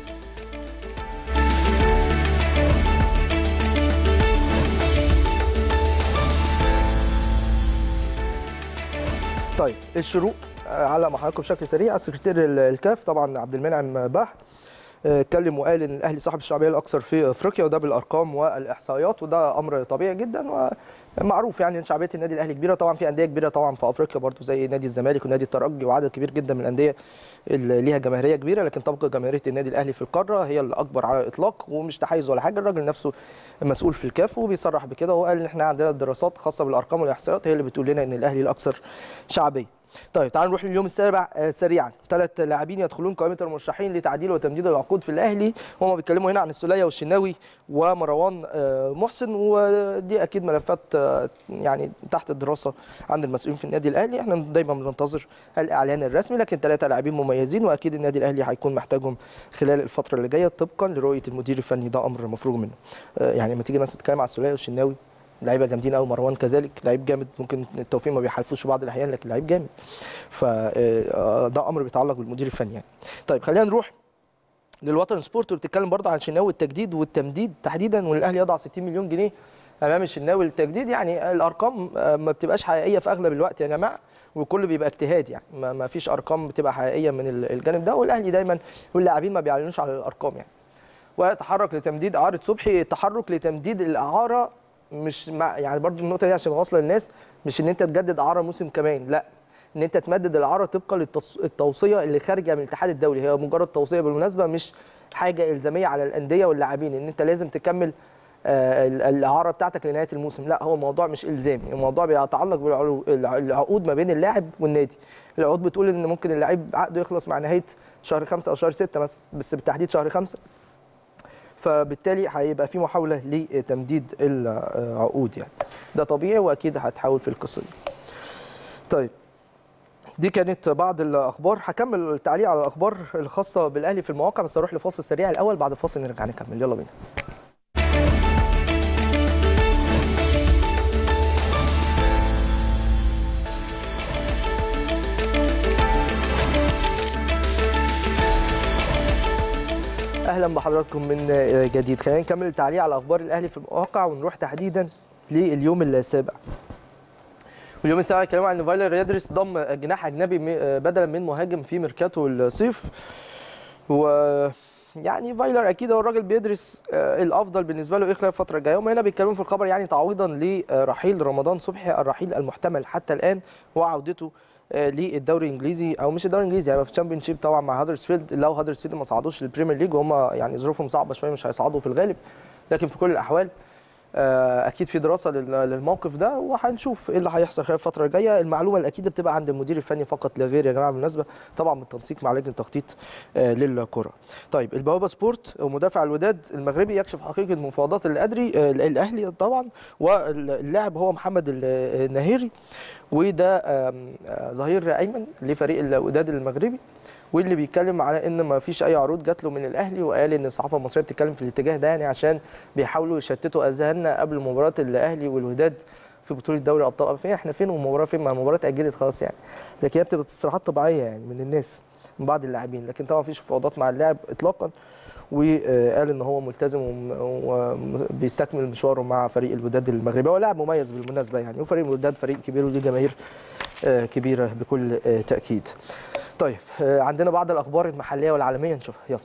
طيب الشروق، علق مع حضراتكم بشكل سريع. سكرتير الكاف طبعا عبد المنعم باح اتكلم وقال ان الاهلي صاحب الشعبيه الاكثر في افريقيا، وده بالارقام والاحصائيات، وده امر طبيعي جدا ومعروف يعني ان شعبيه النادي الاهلي كبيره. طبعا في انديه كبيره طبعا في افريقيا برضو زي نادي الزمالك ونادي الترجي وعدد كبير جدا من الانديه اللي ليها جماهيريه كبيره، لكن تبقى جماهيريه النادي الاهلي في القاره هي الاكبر على الاطلاق، ومش تحيز ولا حاجه. الراجل نفسه مسؤول في الكاف وبيصرح بكده، وقال ان احنا عندنا دراسات خاصه بالارقام والاحصائيات هي اللي بتقول لنا ان الاهلي الاكثر شعبيه. طيب تعالوا نروح لليوم السابع سريعا. ثلاث لاعبين يدخلون قائمه المرشحين لتعديل وتمديد العقود في الاهلي، هم بيتكلموا هنا عن السوليه والشناوي ومروان محسن، ودي اكيد ملفات يعني تحت الدراسه عند المسؤولين في النادي الاهلي. احنا دايما بننتظر الاعلان الرسمي، لكن ثلاثه لاعبين مميزين واكيد النادي الاهلي هيكون محتاجهم خلال الفتره اللي جايه طبقا لرؤيه المدير الفني، ده امر مفروغ منه. يعني لما تيجي مثلا تتكلم على السوليه والشناوي لعيبه جامدين قوي، مروان كذلك لعيب جامد، ممكن التوفيق ما بيحالفوش في بعض الاحيان لكن لعيب جامد، فده امر بيتعلق بالمدير الفني يعني. طيب خلينا نروح للوطن سبورت وبتتكلم برضه عن الشناوي التجديد والتمديد تحديدا، والاهلي يضع ستين مليون جنيه امام الشناوي للتجديد. يعني الارقام ما بتبقاش حقيقيه في اغلب الوقت يا جماعه، والكل بيبقى اجتهاد، يعني ما فيش ارقام بتبقى حقيقيه من الجانب ده، والاهلي دايما واللاعبين ما بيعلنوش على الارقام يعني. وتحرك لتمديد اعاره صبحي. التحرك لتمديد الاعاره مش مع يعني برضو النقطه دي عشان اوصل للناس، مش ان انت تجدد اعاره موسم كمان، لا، ان انت تمدد الاعاره طبقا للتوصيه اللي خارجه من الاتحاد الدولي. هي مجرد توصيه بالمناسبه، مش حاجه الزاميه على الانديه واللاعبين ان انت لازم تكمل الاعاره بتاعتك لنهايه الموسم، لا، هو الموضوع مش الزامي، الموضوع بيتعلق بالعقود ما بين اللاعب والنادي. العقود بتقول ان ممكن اللاعب عقده يخلص مع نهايه شهر خمسة او شهر ستة مثلا، بس بالتحديد شهر خمسة، فبالتالي هيبقى في محاوله لتمديد العقود يعني، ده طبيعي واكيد هتحاول في القصه دي. طيب دي كانت بعض الاخبار، هكمل التعليق على الاخبار الخاصه بالاهلي في المواقع، بس اروح لفاصل سريع الاول، بعد الفاصل نرجع نكمل، يلا بينا. اهلا بحضراتكم من جديد. خلينا نكمل التعليق على اخبار الاهلي في المواقع ونروح تحديدا لليوم السابع. واليوم السابع اتكلموا عن ان فايلر يدرس ضم جناح اجنبي بدلا من مهاجم في ميركاتو الصيف، ويعني فايلر اكيد هو الراجل بيدرس الافضل بالنسبه له ايه خلال الفتره الجايه. هم هنا بيتكلموا في الخبر يعني تعويضا لرحيل رمضان صبحي الرحيل المحتمل حتى الان وعودته للدوري الانجليزي، او مش الدوري الانجليزي، هيبقى في الشامبيون شيب طبعا مع هدرسفيلد. لو هدرسفيلد ما صعدوش للبريمير ليج وهم يعني ظروفهم صعبه شويه مش هيصعدوا في الغالب، لكن في كل الاحوال اكيد في دراسه للموقف ده وهنشوف ايه اللي هيحصل خلال الفتره الجايه. المعلومه الاكيده بتبقى عند المدير الفني فقط لا غير يا جماعه بالمناسبه، طبعا بالتنسيق مع لجنه التخطيط للكره. طيب البوابه سبورت ومدافع الوداد المغربي يكشف حقيقه مفاوضات الادري الاهلي طبعا، واللاعب هو محمد النهيري، وده ظهير ايمن لفريق الوداد المغربي، واللي بيتكلم على ان ما فيش اي عروض جات له من الاهلي، وقال ان الصحافه المصريه بتتكلم في الاتجاه ده يعني عشان بيحاولوا يشتتوا اذهاننا قبل مباراه الاهلي والوداد في بطوله دوري ابطال افريقيا. احنا فين والمباراه فين؟ ما المباراه اتاجلت خلاص يعني، لكن هي بتبقى تصريحات طبيعيه يعني من الناس من بعض اللاعبين، لكن طبعا ما فيش مفاوضات مع اللاعب اطلاقا، وقال ان هو ملتزم وبيستكمل مشواره مع فريق الوداد المغربي. هو لاعب مميز بالمناسبه يعني، وفريق الوداد فريق كبير وليه جماهير كبيره بكل تاكيد. طيب عندنا بعض الاخبار المحليه والعالميه نشوفها، يلا.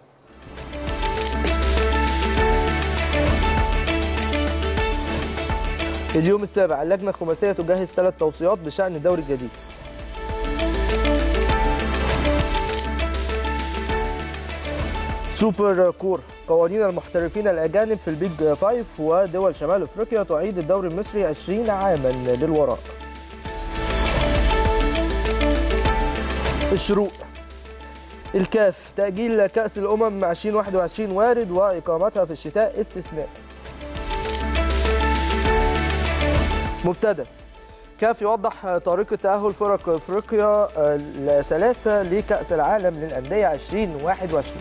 اليوم السابع اللجنه الخماسيه تجهز ثلاث توصيات بشان الدوري الجديد. سوبر كور قوانين المحترفين الاجانب في البيج فايف ودول شمال افريقيا تعيد الدوري المصري عشرين عاما للوراء. الشروق الكاف تأجيل كأس الأمم ألفين وواحد وعشرين وارد وإقامتها في الشتاء استثناء. مبتدأ كاف يوضح طريقة تأهل فرق أفريقيا الثلاثة لكأس العالم للأندية ألفين وواحد وعشرين.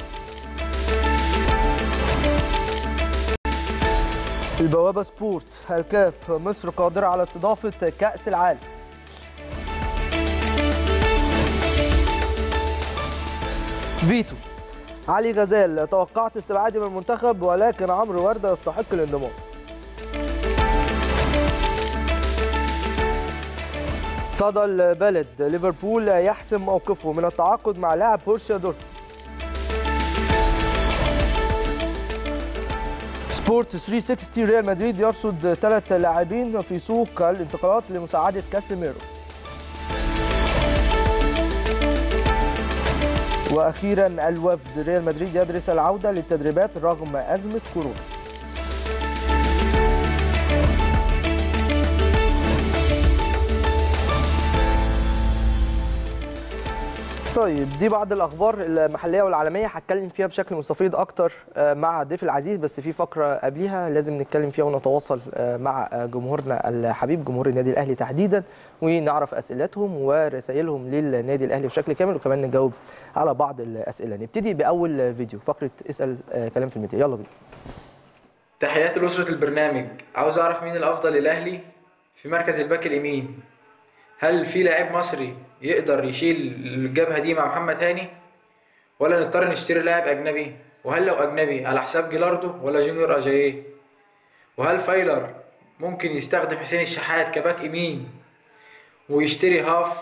البوابة سبورت الكاف مصر قادرة على استضافة كأس العالم. فيتو علي غزال توقعت استبعادي من المنتخب ولكن عمرو ورده يستحق الانضمام. صدى البلد، ليفربول يحسم موقفه من التعاقد مع لاعب بورسيا دورتموند. سبورت ثلاثمائة وستين، ريال مدريد يرصد ثلاث لاعبين في سوق الانتقالات لمساعدة كاسيميرو. واخيرا الوفد، ريال مدريد يدرس العودة للتدريبات رغم أزمة كورونا. طيب دي بعض الاخبار المحليه والعالميه هتكلم فيها بشكل مستفيض اكتر مع ضيف العزيز، بس في فقره قبليها لازم نتكلم فيها ونتواصل مع جمهورنا الحبيب، جمهور النادي الاهلي تحديدا، ونعرف اسئلتهم ورسائلهم للنادي الاهلي بشكل كامل، وكمان نجاوب على بعض الاسئله. نبتدي باول فيديو، فقره اسال كلام في الميديا، يلا بينا. تحياتي لأسرة البرنامج. عاوز اعرف مين الافضل للاهلي في مركز الباك اليمين؟ هل في لاعب مصري يقدر يشيل الجبهه دي مع محمد هاني، ولا نضطر نشتري لاعب اجنبي؟ وهل لو اجنبي على حساب جيلاردو ولا جونيور اجاييه؟ وهل فايلر ممكن يستخدم حسين الشحات كباك يمين ويشتري هاف؟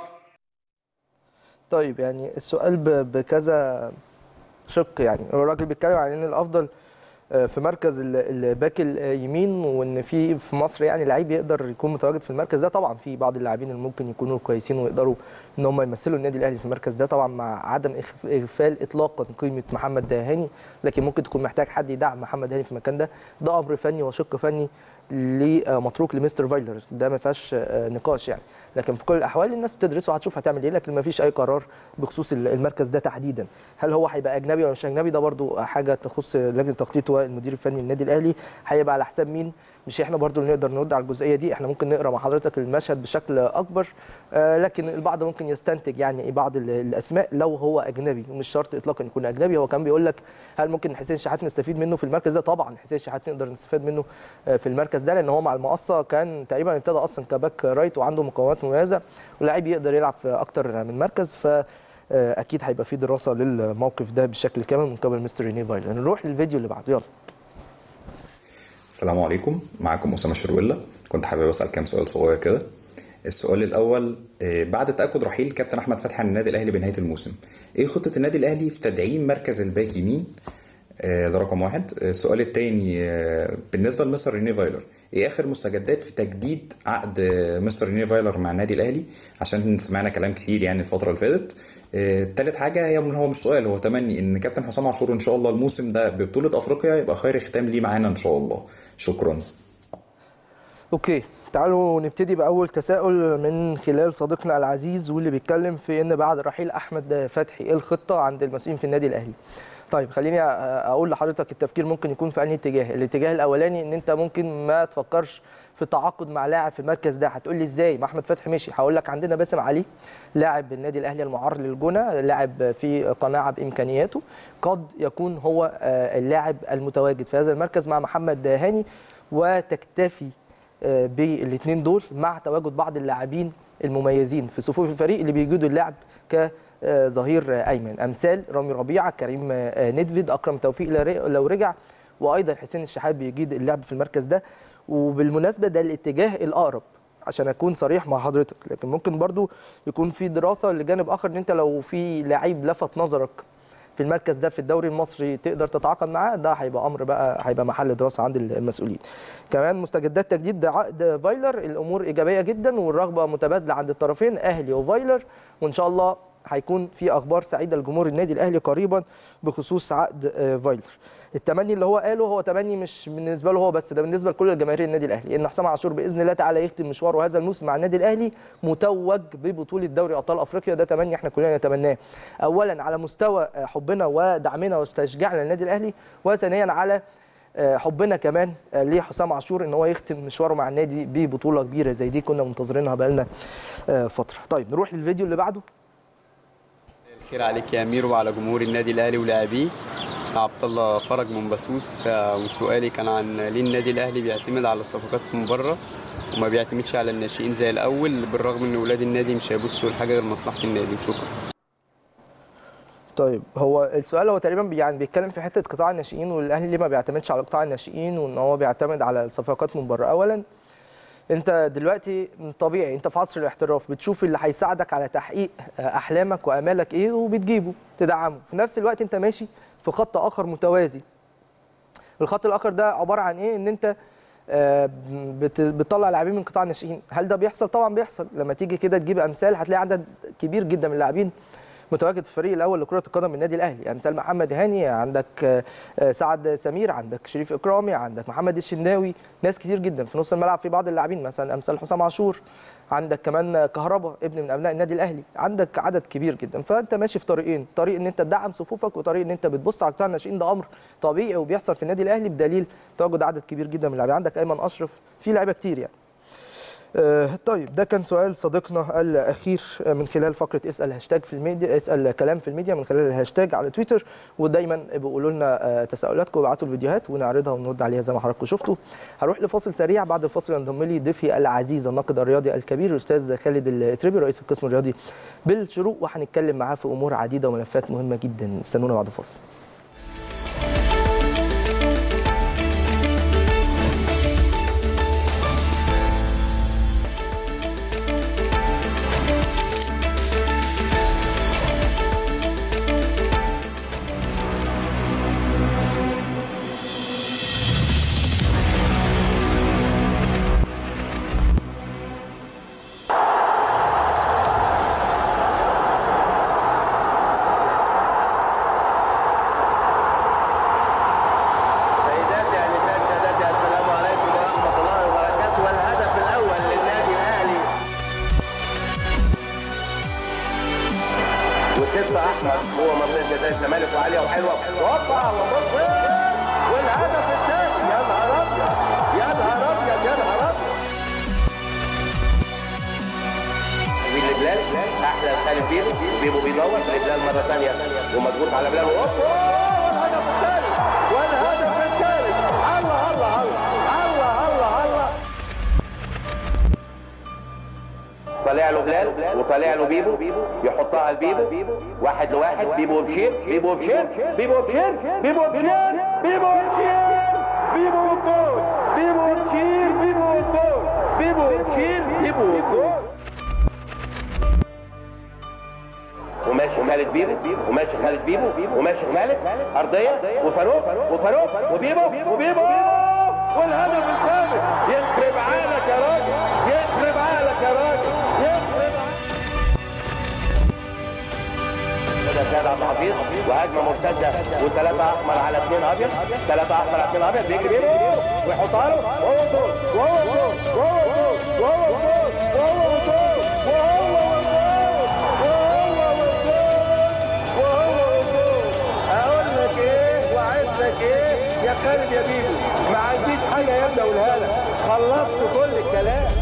طيب يعني السؤال بكذا شق، يعني الراجل بيتكلم عن ان الافضل في مركز الباك اليمين، وان في في مصر يعني لعيب يقدر يكون متواجد في المركز ده. طبعا في بعض اللاعبين اللي ممكن يكونوا كويسين ويقدروا ان هم يمثلوا النادي الاهلي في المركز ده، طبعا مع عدم اغفال اطلاقا قيمه محمد هاني، لكن ممكن تكون محتاج حد يدعم محمد هاني في المكان ده. ده امر فني وشق فني متروك لمستر فايلر، ده ما فيهاش نقاش يعني. لكن في كل الاحوال الناس بتدرسه وهتشوف هتعمل ايه، لكن ما فيش اي قرار بخصوص المركز ده تحديدا. هل هو هيبقى اجنبي ولا مش اجنبي، ده برضو حاجه تخص لجنه التخطيط والمدير الفني للنادي الاهلي، هيبقى على حساب مين، مش احنا برضو اللي نقدر نرد على الجزئيه دي. احنا ممكن نقرا مع حضرتك المشهد بشكل اكبر، آه لكن البعض ممكن يستنتج يعني بعض الاسماء لو هو اجنبي، ومش شرط اطلاقا يكون اجنبي. هو كان بيقول لك هل ممكن حسين شحات نستفيد منه في المركز ده؟ طبعا حسين شحات نقدر نستفاد منه في المركز ده، لان هو مع المقصه كان تقريبا ابتدى اصلا كباك رايت وعنده مقومات مميزه، ولاعيب يقدر يلعب في اكتر من مركز، فاكيد هيبقى في دراسه للموقف ده بشكل كامل من قبل مستر ريني فايلر. نروح للفيديو اللي بعده، يلا. السلام عليكم، معكم أسامة شرويلا. كنت حابب أسأل كام سؤال صغير كده. السؤال الأول، بعد تأكد رحيل كابتن أحمد فتحي عن النادي الأهلي بنهاية الموسم، إيه خطة النادي الأهلي في تدعيم مركز الباك يمين؟ ده رقم واحد. السؤال الثاني، بالنسبة لمستر ريني فايلر، إيه آخر مستجدات في تجديد عقد مستر ريني فايلر مع النادي الأهلي؟ عشان سمعنا كلام كتير يعني الفترة اللي فاتت. ثالث حاجة، هي هو مش سؤال، هو تمني إن كابتن حسام عاشور إن شاء الله الموسم ده ببطولة أفريقيا يبقى خير ختام ليه معانا إن شاء الله. شكرا. أوكي، تعالوا نبتدي بأول تساؤل من خلال صديقنا العزيز، واللي بيتكلم في إن بعد رحيل أحمد فتحي إيه الخطة عند المسؤولين في النادي الأهلي؟ طيب خليني اقول لحضرتك التفكير ممكن يكون في انهي اتجاه. الاتجاه الاولاني ان انت ممكن ما تفكرش في التعاقد مع لاعب في المركز ده. هتقول لي ازاي ما احمد فتحي مشي؟ هقول لك عندنا باسم علي لاعب النادي الاهلي المعار للجونه، لاعب في قناعه بامكانياته، قد يكون هو اللاعب المتواجد في هذا المركز مع محمد هاني، وتكتفي بالاثنين دول مع تواجد بعض اللاعبين المميزين في صفوف الفريق اللي بيجيدوا اللعب ك ظهير ايمن، امثال رامي ربيعه، كريم ندفد، اكرم توفيق لو رجع، وايضا حسين الشحات بيجيد اللعب في المركز ده. وبالمناسبه ده الاتجاه الاقرب عشان اكون صريح مع حضرتك، لكن ممكن برضو يكون في دراسه لجانب اخر ان انت لو في لعيب لفت نظرك في المركز ده في الدوري المصري تقدر تتعاقد معاه، ده هيبقى امر بقى هيبقى محل دراسه عند المسؤولين. كمان مستجدات تجديد عقد فايلر، الامور ايجابيه جدا والرغبه متبادله عند الطرفين اهلي وفايلر، وان شاء الله هيكون في اخبار سعيده لجمهور النادي الاهلي قريبا بخصوص عقد فايلر. التمني اللي هو قاله هو تمني مش بالنسبه له هو بس، ده بالنسبه لكل جماهير النادي الاهلي، ان حسام عاشور باذن الله تعالى يختم مشواره هذا الموسم مع النادي الاهلي متوج ببطوله دوري ابطال افريقيا. ده تمني احنا كلنا نتمناه، اولا على مستوى حبنا ودعمنا وتشجيعنا للنادي الاهلي، وثانيا على حبنا كمان لحسام عاشور ان هو يختم مشواره مع النادي ببطوله كبيره زي دي كنا منتظرينها بقالنا فتره. طيب نروح للفيديو اللي بعده. خير عليك يا امير وعلى جمهور النادي الاهلي ولاعبيه. عبد الله فرج من بسوس، وسؤالي كان عن ليه النادي الاهلي بيعتمد على الصفقات من بره وما بيعتمدش على الناشئين زي الاول، بالرغم ان اولاد النادي مش هيبصوا لحاجه غير مصلحه النادي. وشكرا. طيب هو السؤال هو تقريبا يعني بيتكلم في حته قطاع الناشئين، والاهلي ليه ما بيعتمدش على قطاع الناشئين وان هو بيعتمد على الصفقات من بره. اولا انت دلوقتي طبيعي انت في عصر الاحتراف بتشوف اللي هيساعدك على تحقيق احلامك وامالك ايه وبتجيبه تدعمه، في نفس الوقت انت ماشي في خط اخر متوازي. الخط الاخر ده عباره عن ايه؟ ان انت بتطلع لاعبين من قطاع الناشئين. هل ده بيحصل؟ طبعا بيحصل. لما تيجي كده تجيب امثال هتلاقي عدد كبير جدا من اللاعبين متواجد في الفريق الاول لكره القدم من النادي الاهلي، امثال محمد هاني، عندك سعد سمير، عندك شريف اكرامي، عندك محمد الشناوي، ناس كتير جدا في نص الملعب. في بعض اللاعبين مثلا امثال حسام عاشور، عندك كمان كهربا ابن من ابناء النادي الاهلي، عندك عدد كبير جدا. فانت ماشي في طريقين، طريق ان انت تدعم صفوفك وطريق ان انت بتبص على قطاع الناشئين. ده امر طبيعي وبيحصل في النادي الاهلي بدليل تواجد عدد كبير جدا من اللاعبين. عندك ايمن اشرف، في لعيبه كتير يعني. آه طيب ده كان سؤال صديقنا الاخير من خلال فقره اسال هاشتاج في الميديا، اسال كلام في الميديا من خلال الهاشتاج على تويتر. ودايما بيقولوا لنا آه تساؤلاتكم وابعتوا الفيديوهات ونعرضها ونرد عليها زي ما حضراتكم شفتوا. هروح لفاصل سريع، بعد الفاصل ينضم لي ضيفي العزيز الناقد الرياضي الكبير الاستاذ خالد الاتربي رئيس القسم الرياضي بالشروق، وهنتكلم معاه في امور عديده وملفات مهمه جدا. استنونا بعد الفاصل. طالع له بلال وطالع له بيبو، يحطها لبيبو واحد لواحد، بيبو وبشير، بيبو وبشير، بيبو وبشير، بيبو وبشير، بيبو وبشير، بيبو وجول، بيبو وبشير، بيبو وجول، بيبو وبشير، بيبو وجول. وماشي خالد بيبو، وماشي خالد بيبو، وماشي خالد ارضيه وفاروق وفاروق وبيبو وبيبو والهدف الثالث. يخرب عقلك يا راجل، يخرب عقلك يا راجل، يخرب عقلك. كده سيد عبد الحفيظ وهجمه مرتده وثلاثه احمر على اثنين ابيض، ثلاثه احمر على اثنين ابيض، بيجري بيبو ويحطها له وهو جول وهو جول وهو جول وهو جول وهو جول وهو جول وهو جول. اقول لك ايه وعايز لك ايه يا خالد يا بيبو؟ ما عنديش حاجه يا ابني اقولها لك، خلصت كل الكلام.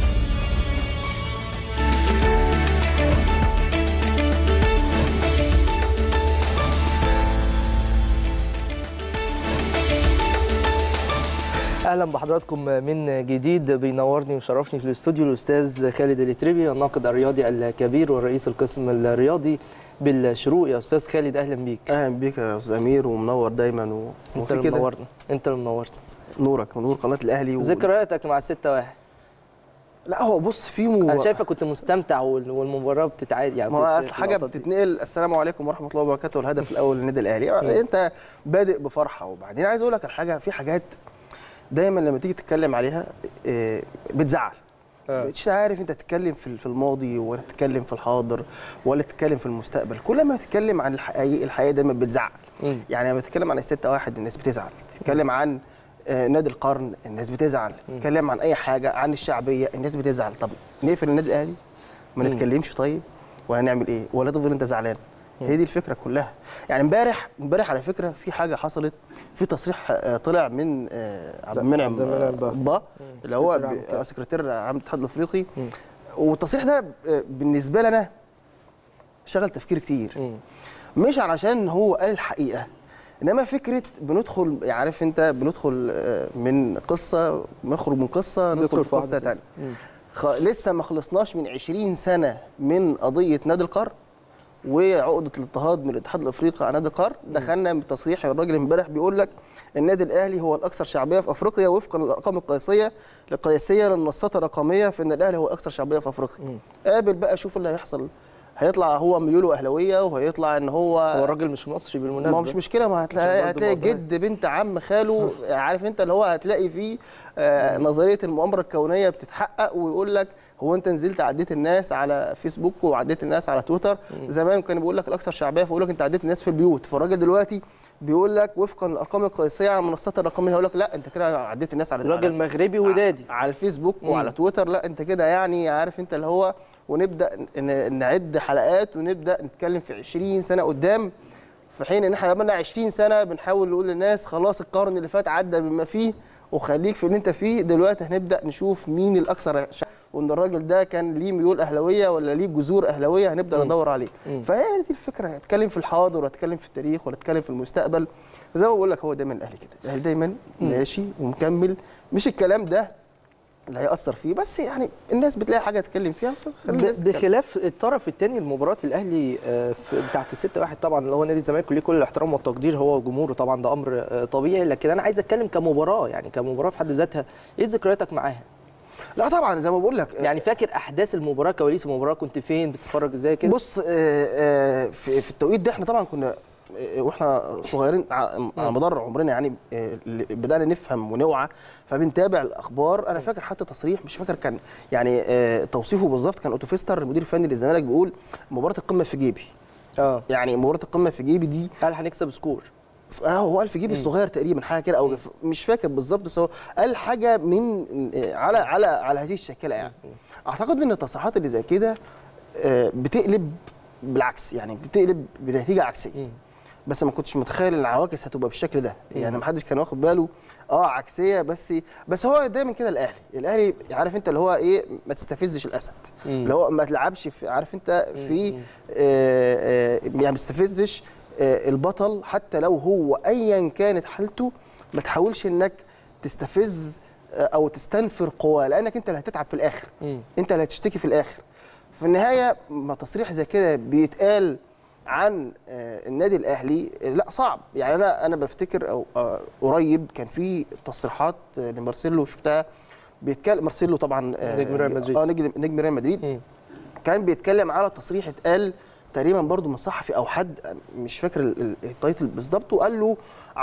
اهلا بحضراتكم من جديد. بينورني ويشرفني في الاستوديو الاستاذ خالد الاتربي الناقد الرياضي الكبير ورئيس القسم الرياضي بالشروق. يا استاذ خالد اهلا بيك. اهلا بيك يا استاذ امير ومنور دايما و... انت اللي منورنا، انت اللي منورنا. نورك ونور قناه الاهلي و... ذكرياتك مع ستة واحد. لا هو بص في م... انا شايفك كنت مستمتع والمباراه بتتعاد يعني. ما هو اصل حاجه بتتنقل. السلام عليكم ورحمه الله وبركاته، الهدف الاول للنادي الاهلي يعني انت بادئ بفرحه. وبعدين عايز اقول لك الحاجه، في حاجات دايما لما تيجي تتكلم عليها بتزعل. آه. مش عارف انت تتكلم في الماضي ولا تتكلم في الحاضر ولا تتكلم في المستقبل. كل ما تتكلم عن الحقائق الحقيقه دايما بتزعل. م. يعني لما تتكلم عن الستة واحد الناس بتزعل، تتكلم عن نادي القرن الناس بتزعل، تتكلم عن اي حاجه عن الشعبيه الناس بتزعل. طب نقفل النادي الاهلي ما نتكلمش طيب ولا نعمل ايه؟ ولا تفضل انت زعلان؟ هي دي الفكره كلها. يعني امبارح امبارح على فكره في حاجه حصلت، في تصريح طلع من عبد المنعم با اللي هو سكرتير عام الاتحاد الافريقي، والتصريح ده بالنسبه لنا شغل تفكير كتير. مش علشان هو قال الحقيقه، انما فكره بندخل يعني عارف انت بندخل من قصه نخرج من قصه ندخل في قصه ثانيه. لسه ما خلصناش من عشرين سنه من قضيه نادي القرن وعقده الاضطهاد من الاتحاد الافريقي على نادي القرن. دخلنا بتصريح الراجل امبارح بيقول لك النادي الاهلي هو الاكثر شعبيه في افريقيا وفقا للارقام القياسيه القياسيه للمنصات الرقميه، في ان الاهلي هو الاكثر شعبيه في افريقيا. قابل بقى شوف اللي هيحصل، هيطلع هو ميوله اهلاويه وهيطلع ان هو هو الراجل مش مصري بالمناسبه. ما مش مشكله، ما هتلاقي هتلاقي جد بنت عم خاله عارف انت اللي هو هتلاقي فيه آه نظريه المؤامره الكونيه بتتحقق، ويقول لك هو انت نزلت عديت الناس على فيسبوك وعديت الناس على تويتر. زمان كان بيقول لك الاكثر شعبيه فيقول لك انت عديت الناس في البيوت، فالراجل دلوقتي بيقول لك وفقا للارقام القياسيه على المنصات الرقميه، هيقول لك لا انت كده عديت الناس على راجل مغربي ودادي على الفيسبوك وعلى تويتر، لا انت كده يعني عارف انت اللي هو، ونبدا نعد حلقات ونبدا نتكلم في عشرين سنه قدام، في حين ان احنا بقالنا عشرين سنه بنحاول نقول للناس خلاص القرن اللي فات عدى بما فيه وخليك في اللي انت فيه. دلوقتي هنبدا نشوف مين الاكثر شعب، وان الراجل ده كان ليه ميول اهلاويه ولا ليه جذور اهلاويه، هنبدا م. ندور عليه. م. فهي دي الفكره، هتكلم في الحاضر ولا تتكلم في التاريخ ولا تتكلم في المستقبل. زي ما بقول لك هو دايما الاهلي كده، الاهلي دايما م. ماشي ومكمل، مش الكلام ده اللي هيأثر فيه، بس يعني الناس بتلاقي حاجه تتكلم فيها. بخلاف الطرف الثاني المباراه الاهلي بتاعت الستة واحد طبعا اللي هو نادي الزمالك، وليه كل الاحترام والتقدير هو جمهوره طبعا، ده امر طبيعي، لكن انا عايز اتكلم كمباراه، يعني كمباراه في حد ذاتها، ايه ذكرياتك معاها؟ لا طبعا زي ما بقول لك يعني فاكر احداث المباراه، كواليس المباراه، كنت فين بتتفرج ازاي كده؟ بص في التوقيت ده احنا طبعا كنا واحنا صغيرين على مدار عمرنا يعني بدانا نفهم ونوعى، فبنتابع الاخبار. انا فاكر حتى تصريح مش فاكر كان يعني توصيفه بالظبط، كان اوتو فيستر المدير الفني للزمالك بيقول مباراه القمه في جيبي. اه يعني مباراه القمه في جيبي دي قال هنكسب سكور. اه هو قال في جيبي الصغير تقريبا حاجه كده، او مش فاكر بالظبط، بس هو قال حاجه من على على على هذه الشكله يعني. اعتقد ان التصريحات اللي زي كده بتقلب بالعكس، يعني بتقلب بنتيجه عكسيه. بس ما كنتش متخيل العواكس هتبقى بالشكل ده، يعني ما حدش كان واخد باله. اه عكسيه، بس بس هو دايما كده الاهلي، الاهلي عارف انت اللي هو ايه، ما تستفزش الاسد، اللي هو ما تلعبش في عارف انت في آه آه يعني ما تستفزش آه البطل حتى لو هو ايا كانت حالته، ما تحاولش انك تستفز آه او تستنفر قواه، لانك انت اللي هتتعب في الاخر، انت اللي هتشتكي في الاخر. في النهايه ما تصريح زي كده بيتقال عن النادي الاهلي لا صعب. يعني انا انا بفتكر او قريب كان في تصريحات لمارسيلو شفتها بيتكلم، مارسيلو طبعا نجم ريال مدريد، اه نجم ريال مدريد، كان بيتكلم على تصريح اتقال تقريبا برضو من صحفي او حد مش فاكر التايتل بالظبط، وقال له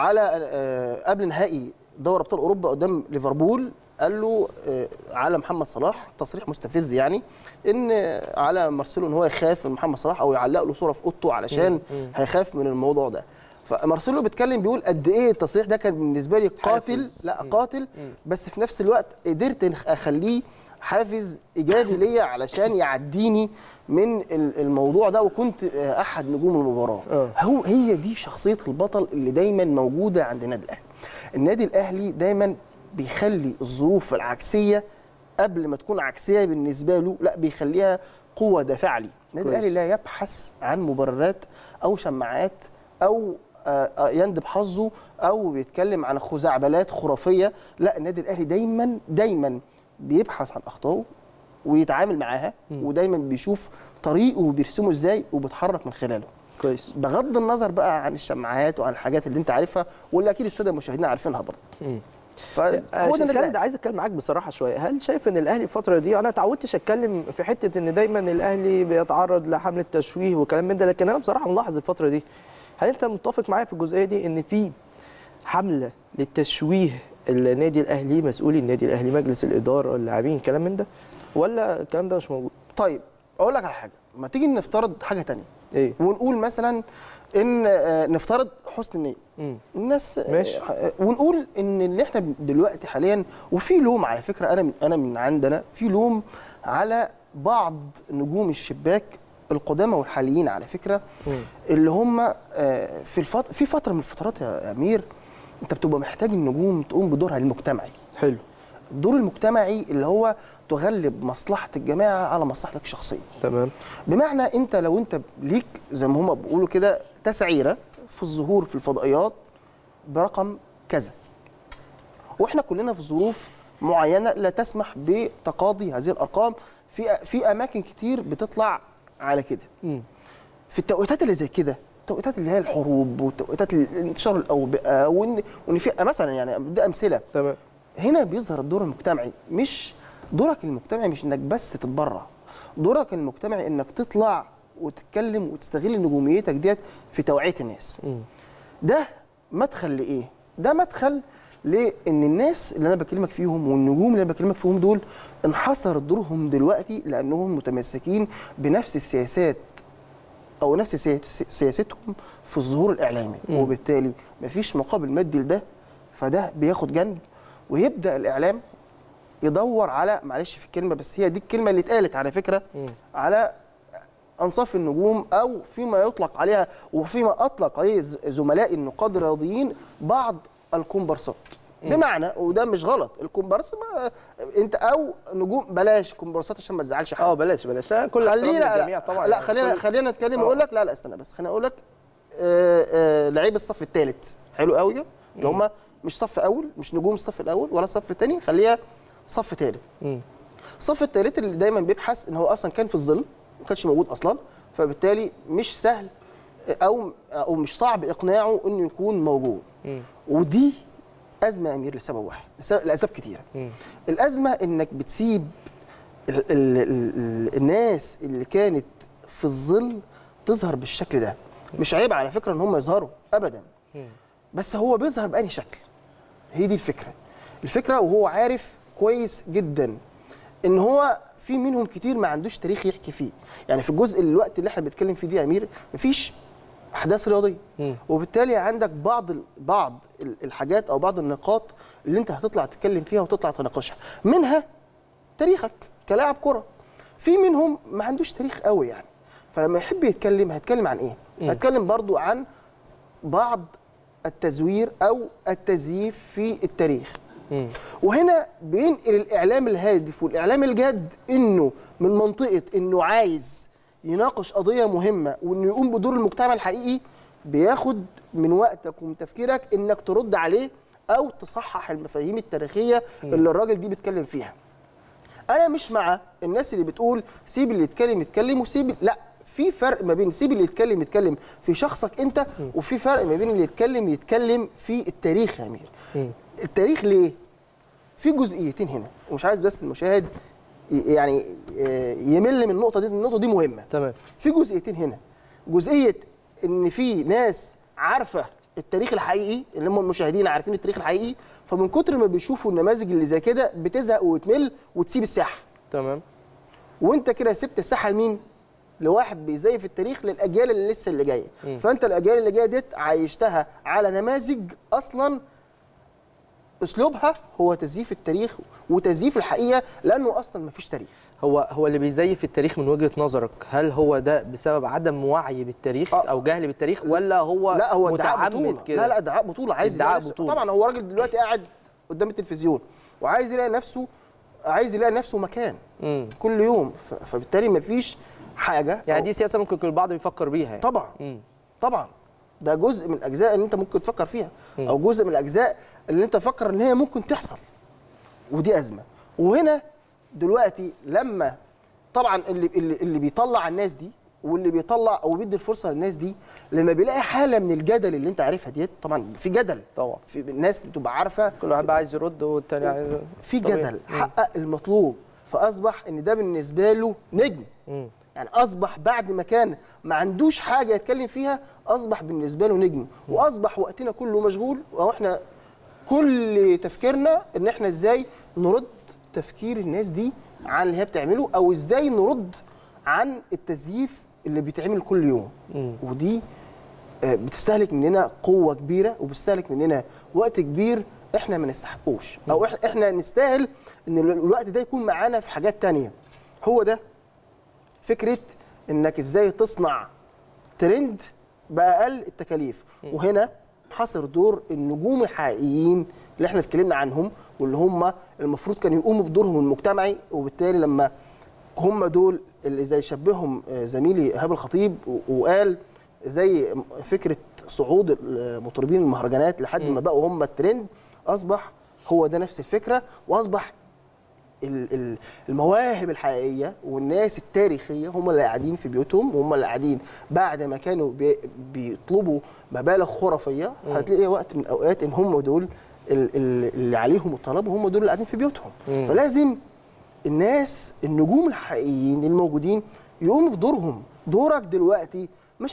على قبل نهائي دوري ابطال اوروبا قدام ليفربول، قال له على محمد صلاح تصريح مستفز، يعني ان على مارسيلو ان هو يخاف من محمد صلاح او يعلق له صوره في اوضته علشان هيخاف من الموضوع ده. فمارسيلو بيتكلم بيقول قد ايه التصريح ده كان بالنسبه لي قاتل، لا قاتل، بس في نفس الوقت قدرت اخليه حافز ايجابي ليا علشان يعديني من الموضوع ده، وكنت احد نجوم المباراه. هو هي دي شخصيه البطل اللي دايما موجوده عند النادي الاهلي. النادي الاهلي دايما بيخلي الظروف العكسيه قبل ما تكون عكسيه بالنسبه له، لا بيخليها قوه دافعه ليه. النادي الاهلي لا يبحث عن مبررات او شماعات او يندب حظه او بيتكلم عن خزعبلات خرافيه، لا النادي الاهلي دايما دايما بيبحث عن اخطائه ويتعامل معاها، م. ودايما بيشوف طريقه وبيرسمه ازاي وبيتحرك من خلاله. كويس. بغض النظر بقى عن الشماعات وعن الحاجات اللي انت عارفها واللي اكيد الساده المشاهدين عارفينها برضه. فهو ده اللي عايز اتكلم معاك بصراحه شويه. هل شايف ان الاهلي الفتره دي، انا اتعودتش اتكلم في حته ان دايما الاهلي بيتعرض لحمله تشويه وكلام من ده، لكن انا بصراحه ملاحظ الفتره دي، هل انت متفق معايا في الجزئيه دي ان في حمله للتشويه النادي الاهلي، مسؤولي النادي الاهلي، مجلس الاداره، اللاعبين، كلام من ده، ولا الكلام ده مش موجود؟ طيب اقول لك على حاجه، ما تيجي نفترض حاجه ثانيه. ايه؟ ونقول مثلا ان نفترض حسن النيه الناس، ماشي، ونقول ان اللي احنا دلوقتي حاليا، وفي لوم على فكره، انا من انا من عندنا في لوم على بعض نجوم الشباك القدامى والحاليين على فكره، م. اللي هم في الفت... في فتره من الفترات يا امير انت بتبقى محتاج النجوم تقوم بدورها المجتمعي. حلو. الدور المجتمعي اللي هو تغلب مصلحه الجماعه على مصلحتك الشخصيه. تمام. بمعنى انت لو انت ليك زي ما هم بيقولوا كده تسعيره في الظهور في الفضائيات برقم كذا، واحنا كلنا في ظروف معينه لا تسمح بتقاضي هذه الارقام، في في اماكن كتير بتطلع على كده. م. في التوقيتات اللي زي كده، التوقيتات اللي هي الحروب والتوقيتات انتشار الاوبئه، وان وان في مثلا يعني ده امثله. تمام. هنا بيظهر الدور المجتمعي. مش دورك المجتمعي مش انك بس تتبرع، دورك المجتمعي انك تطلع وتتكلم وتستغل نجوميتك ديت في توعيه الناس. م. ده مدخل لايه؟ ده مدخل لان الناس اللي انا بكلمك فيهم والنجوم اللي انا بكلمك فيهم دول انحصر دورهم دلوقتي لانهم متمسكين بنفس السياسات او نفس سياستهم في الظهور الاعلامي، م. وبالتالي مفيش مقابل مادي لده، فده بياخد جنب ويبدا الاعلام يدور على، معلش في الكلمه بس هي دي الكلمه اللي اتقالت على فكره، م. على انصاف النجوم او فيما يطلق عليها وفيما اطلق عليه زملائي النقاد الرياضيين بعض الكومبارسات. بمعنى وده مش غلط، الكومبارس انت او نجوم، بلاش كومبارسات عشان ما تزعلش حد. اه بلاش بلاش كل خلينا الجميع طبعا. لا خلينا خلينا نتكلم اقول لك لا لا استنى بس خليني اقول لك لعيب الصف الثالث حلو قوي اللي هم مش صف اول، مش نجوم الصف الاول ولا الصف الثاني، خليها صف ثالث. الصف الثالث اللي دايما بيبحث ان هو اصلا كان في الظل ما كانش موجود اصلا، فبالتالي مش سهل او او مش صعب اقناعه انه يكون موجود. م. ودي ازمه يا امير لسبب واحد، لاسباب كتيره. م. الازمه انك بتسيب ال ال ال الناس اللي كانت في الظل تظهر بالشكل ده. مش عيب على فكره ان هم يظهروا ابدا، م. بس هو بيظهر بأنهي شكل؟ هي دي الفكره. الفكره وهو عارف كويس جدا ان هو في منهم كتير ما عندوش تاريخ يحكي فيه. يعني في الجزء الوقت اللي احنا بنتكلم فيه دي يا امير مفيش احداث رياضيه، م. وبالتالي عندك بعض بعض الحاجات او بعض النقاط اللي انت هتطلع تتكلم فيها وتطلع تناقشها، منها تاريخك كلاعب كره. في منهم ما عندوش تاريخ قوي يعني، فلما يحب يتكلم هيتكلم عن ايه؟ م. هيتكلم برضو عن بعض التزوير او التزييف في التاريخ. م. وهنا بينقل الاعلام الهادف والاعلام الجاد انه من منطقه انه عايز يناقش قضيه مهمه وانه يقوم بدور المجتمع الحقيقي، بياخد من وقتك ومن تفكيرك انك ترد عليه او تصحح المفاهيم التاريخيه م. اللي الراجل دي بيتكلم فيها. انا مش مع الناس اللي بتقول سيب اللي يتكلم يتكلم وسيب، لا، في فرق ما بين سيب اللي يتكلم يتكلم في شخصك انت، م. وفي فرق ما بين اللي يتكلم يتكلم في التاريخ يا امير. م. التاريخ ليه؟ في جزئيتين هنا، ومش عايز بس المشاهد يعني يمل من النقطه دي، النقطه دي مهمه. تمام. في جزئيتين هنا، جزئيه ان في ناس عارفه التاريخ الحقيقي، اللي هم المشاهدين عارفين التاريخ الحقيقي، فمن كتر ما بيشوفوا النماذج اللي زي كده بتزهق وتمل وتسيب الساحه. تمام. وانت كده سبت الساحه لمين؟ لواحد بيزيف التاريخ للاجيال اللي لسه اللي جايه. م. فانت الاجيال اللي جايه ديت عايشتها على نماذج اصلا اسلوبها هو تزييف التاريخ وتزييف الحقيقه، لانه اصلا ما فيش تاريخ. هو هو اللي بيزيف التاريخ من وجهه نظرك، هل هو ده بسبب عدم وعي بالتاريخ آه. او جهل بالتاريخ، ولا هو لا هو متعمد كده؟ لا لا ادعاء بطوله، عايز ادعاء بطوله. طبعا هو راجل دلوقتي قاعد قدام التلفزيون وعايز يلاقي نفسه عايز يلاقي نفسه مكان م. كل يوم، فبالتالي ما فيش حاجه. يعني دي سياسه ممكن البعض بيفكر بيها يعني. طبعا م. طبعا ده جزء من الاجزاء اللي انت ممكن تفكر فيها، م. او جزء من الاجزاء اللي انت تفكر ان هي ممكن تحصل، ودي ازمه. وهنا دلوقتي لما طبعا اللي اللي, اللي بيطلع الناس دي واللي بيطلع او بيدي الفرصه للناس دي، لما بيلاقي حاله من الجدل اللي انت عارفها ديت، طبعا في جدل طبعا، في الناس بتبقى عارفه، كل واحد عايز يرد والتاني عايز، في جدل حقق المطلوب، فاصبح ان ده بالنسبه له نجم. م. يعني اصبح بعد ما كان ما عندوش حاجه يتكلم فيها، اصبح بالنسبه له نجم. واصبح وقتنا كله مشغول، واحنا كل تفكيرنا ان احنا ازاي نرد تفكير الناس دي عن اللي هي بتعمله، او ازاي نرد عن التزييف اللي بيتعمل كل يوم. م. ودي بتستهلك مننا قوه كبيره وبتستهلك مننا وقت كبير احنا ما نستحقوش، او احنا نستاهل ان الوقت ده يكون معانا في حاجات تانية. هو ده فكره انك ازاي تصنع ترند باقل التكاليف. م. وهنا حصر دور النجوم الحقيقيين اللي احنا اتكلمنا عنهم، واللي هم المفروض كانوا يقوموا بدورهم المجتمعي. وبالتالي لما هم دول اللي زي شبههم زميلي ايهاب الخطيب وقال زي فكره صعود مطربين المهرجانات لحد ما بقوا هم الترند، اصبح هو ده نفس الفكره، واصبح المواهب الحقيقيه والناس التاريخيه هم اللي قاعدين في بيوتهم، وهم اللي قاعدين بعد ما كانوا بيطلبوا مبالغ خرافيه. هتلاقي وقت من الاوقات ان هم دول اللي عليهم الطلب، وهم دول اللي قاعدين في بيوتهم. مم. فلازم الناس النجوم الحقيقيين الموجودين يقوموا بدورهم. دورك دلوقتي مش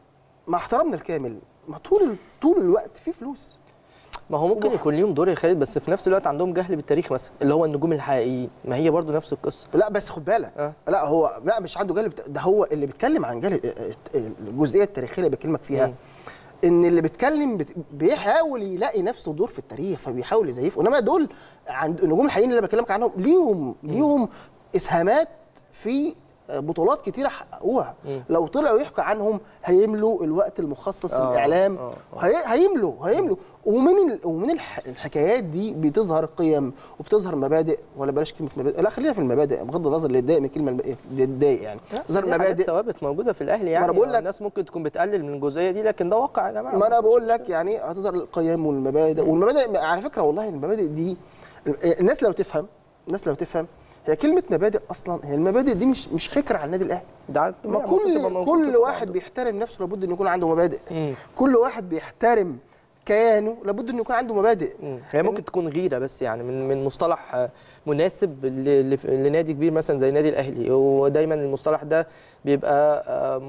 مع احترامنا الكامل، ما طول طول الوقت في فلوس. ما هو ممكن يكون ليهم دور يا خالد، بس في نفس الوقت عندهم جهل بالتاريخ مثلا، اللي هو النجوم الحقيقيين. ما هي برضو نفس القصه. لا بس خد بالك أه؟ لا هو لا مش عنده جهل، ده هو اللي بيتكلم عن جهل الجزئيه التاريخيه اللي بكلمك فيها. م. ان اللي بيتكلم بت... بيحاول يلاقي نفسه دور في التاريخ، فبيحاول يزيفه. انما دول عند النجوم الحقيقيين اللي بكلمك عنهم ليهم ليهم اسهامات في بطولات كتيره حققوها. لو طلعوا يحكوا عنهم هيملوا الوقت المخصص آه للاعلام. آه آه. هي... هيملوا هيملوا ومن ال... ومن الح... الحكايات دي بتظهر قيم وبتظهر مبادئ، ولا بلاش كلمه مبادئ، لا خلينا في المبادئ بغض النظر اللي يتضايق من الكلمه اللي يتضايق يعني. تظهر مبادئ ثوابت موجوده في الاهلي يعني. بقول لك الناس ممكن تكون بتقلل من الجزئيه دي، لكن ده واقع يا جماعه. ما انا بقول لك يعني هتظهر القيم والمبادئ. والمبادئ على فكره والله المبادئ دي الناس لو تفهم الناس لو تفهم هي كلمه مبادئ اصلا، هي المبادئ دي مش مش حكر على النادي الاهلي. ده ما كل كل واحد بيحترم نفسه لابد ان يكون عنده مبادئ. مم. كل واحد بيحترم كيانه لابد ان يكون عنده مبادئ. مم. هي ممكن تكون غيره بس يعني من من مصطلح مناسب لنادي كبير مثلا زي النادي الاهلي، ودايما المصطلح ده بيبقى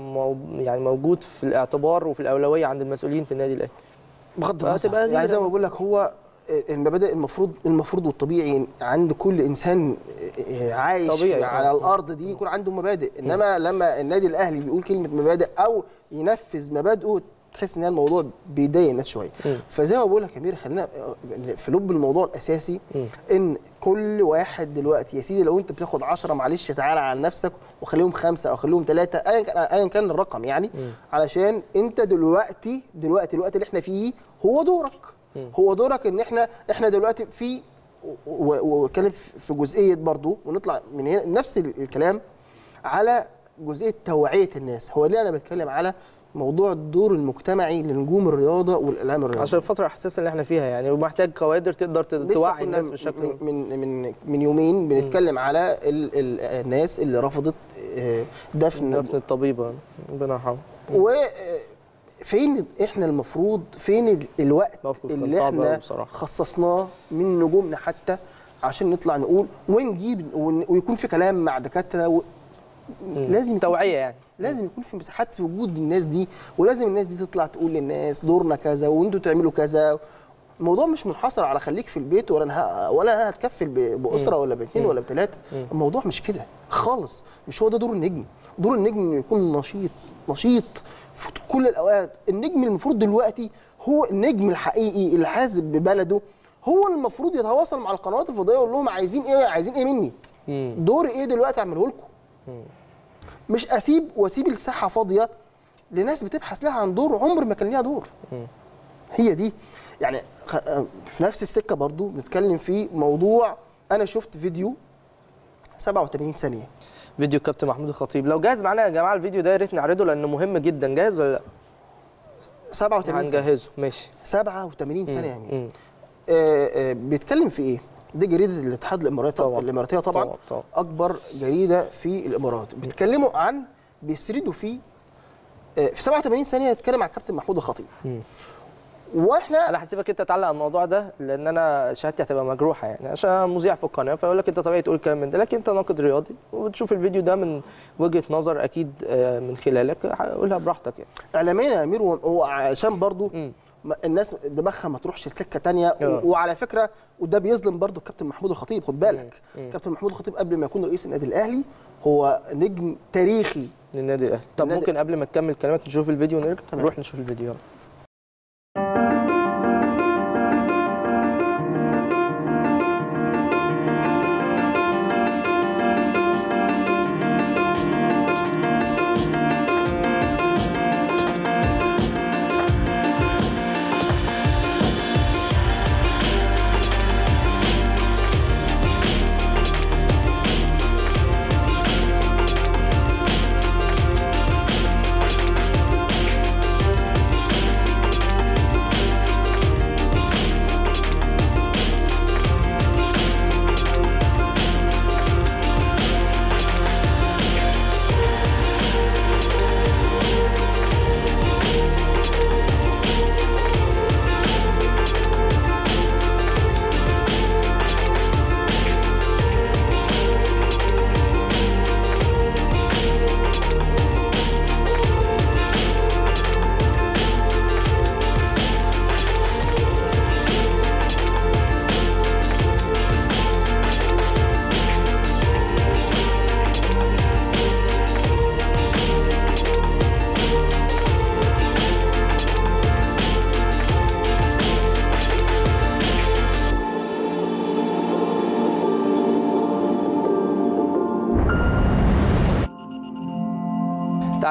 يعني موجود في الاعتبار وفي الاولويه عند المسؤولين في النادي الاهلي. بغض النظر يعني زي ما بقول لك، هو المبادئ المفروض المفروض والطبيعي عند كل انسان عايش طبيعي على الارض دي يكون عنده مبادئ. انما لما النادي الاهلي بيقول كلمه مبادئ او ينفذ مبادئه تحس ان الموضوع بيضايق الناس شويه. فزي ما بقول لك يا امير، خلينا في لب الموضوع الاساسي. م. ان كل واحد دلوقتي يا سيدي لو انت بتاخد عشرة معلش تعالى على نفسك وخليهم خمسه او خليهم ثلاثه ايا كان ايا كان الرقم يعني. م. علشان انت دلوقتي دلوقتي الوقت اللي احنا فيه هو دورك. م. هو دورك ان احنا احنا دلوقتي في واتكلم في جزئيه برضو ونطلع من هنا نفس الكلام على جزئيه توعيه الناس. هو ليه انا بتكلم على موضوع الدور المجتمعي لنجوم الرياضه والاعلام الرياضي؟ عشان الفتره الحساسه اللي احنا فيها يعني، ومحتاج كوادر تقدر توعي الناس بشكل. من من من يومين بنتكلم م. على ال ال الناس اللي رفضت دفن دفن الطبيبه ربنا يرحمها. وفين احنا المفروض فين الوقت اللي احنا خصصناه من نجومنا حتى عشان نطلع نقول ونجيب ويكون في كلام مع دكاتره و... لازم توعيه يعني. لازم يكون في مساحات في وجود الناس دي، ولازم الناس دي تطلع تقول للناس دورنا كذا وانتوا تعملوا كذا. الموضوع مش منحصر على خليك في البيت ولا انا ولا انا هتكفل باسره ولا باثنين ولا بثلاثه. الموضوع مش كده خالص، مش هو ده دور النجم. دور النجم انه يكون نشيط نشيط في كل الاوقات. النجم المفروض دلوقتي هو النجم الحقيقي اللي حاسس ببلده، هو المفروض يتواصل مع القنوات الفضائيه ويقول لهم عايزين ايه عايزين ايه مني، دوري ايه دلوقتي اعمله لكم. مش اسيب واسيب الساحه فاضيه لناس بتبحث لها عن دور عمر ما كان ليها دور. هي دي يعني. في نفس السكه برضو بنتكلم في موضوع. انا شفت فيديو سبعة وثمانين ثانيه، فيديو كابتن محمود الخطيب. لو جاهز معانا يا جماعه الفيديو ده يا ريت نعرضه لانه مهم جدا. جاهز ولا لا؟ سبعة وثمانين ثانيه هنجهزه ماشي. سبعة وثمانين ثانيه يعني. آه آه بيتكلم في ايه؟ دي جريده الاتحاد الاماراتي طبعا. الاماراتيه طبعا, طبعا. طبعا اكبر جريده في الامارات. بيتكلموا عن بيسردوا في في سبعة وثمانين ثانيه يتكلم عن الكابتن محمود الخطيب. م. واحنا انا هسيبك انت تعلق على الموضوع ده لان انا شهادتي هتبقى مجروحه يعني عشان مذيع في القناه، فيقول لك انت طبيعي تقول كلام من ده، لكن انت ناقد رياضي وبتشوف الفيديو ده من وجهه نظر اكيد من خلالك قولها براحتك يعني. اعلاميا يا امير، وعشان برضو م. الناس دماغها ما تروحش لسكه ثانيه. وعلى فكره وده بيظلم برضو الكابتن محمود الخطيب. خد بالك الكابتن محمود الخطيب قبل ما يكون رئيس النادي الاهلي هو نجم تاريخي للنادي الاهلي. طب النادي ممكن قبل ما تكمل كلامك نشوف الفيديو ونرجع نروح نشوف الفيديو يلا.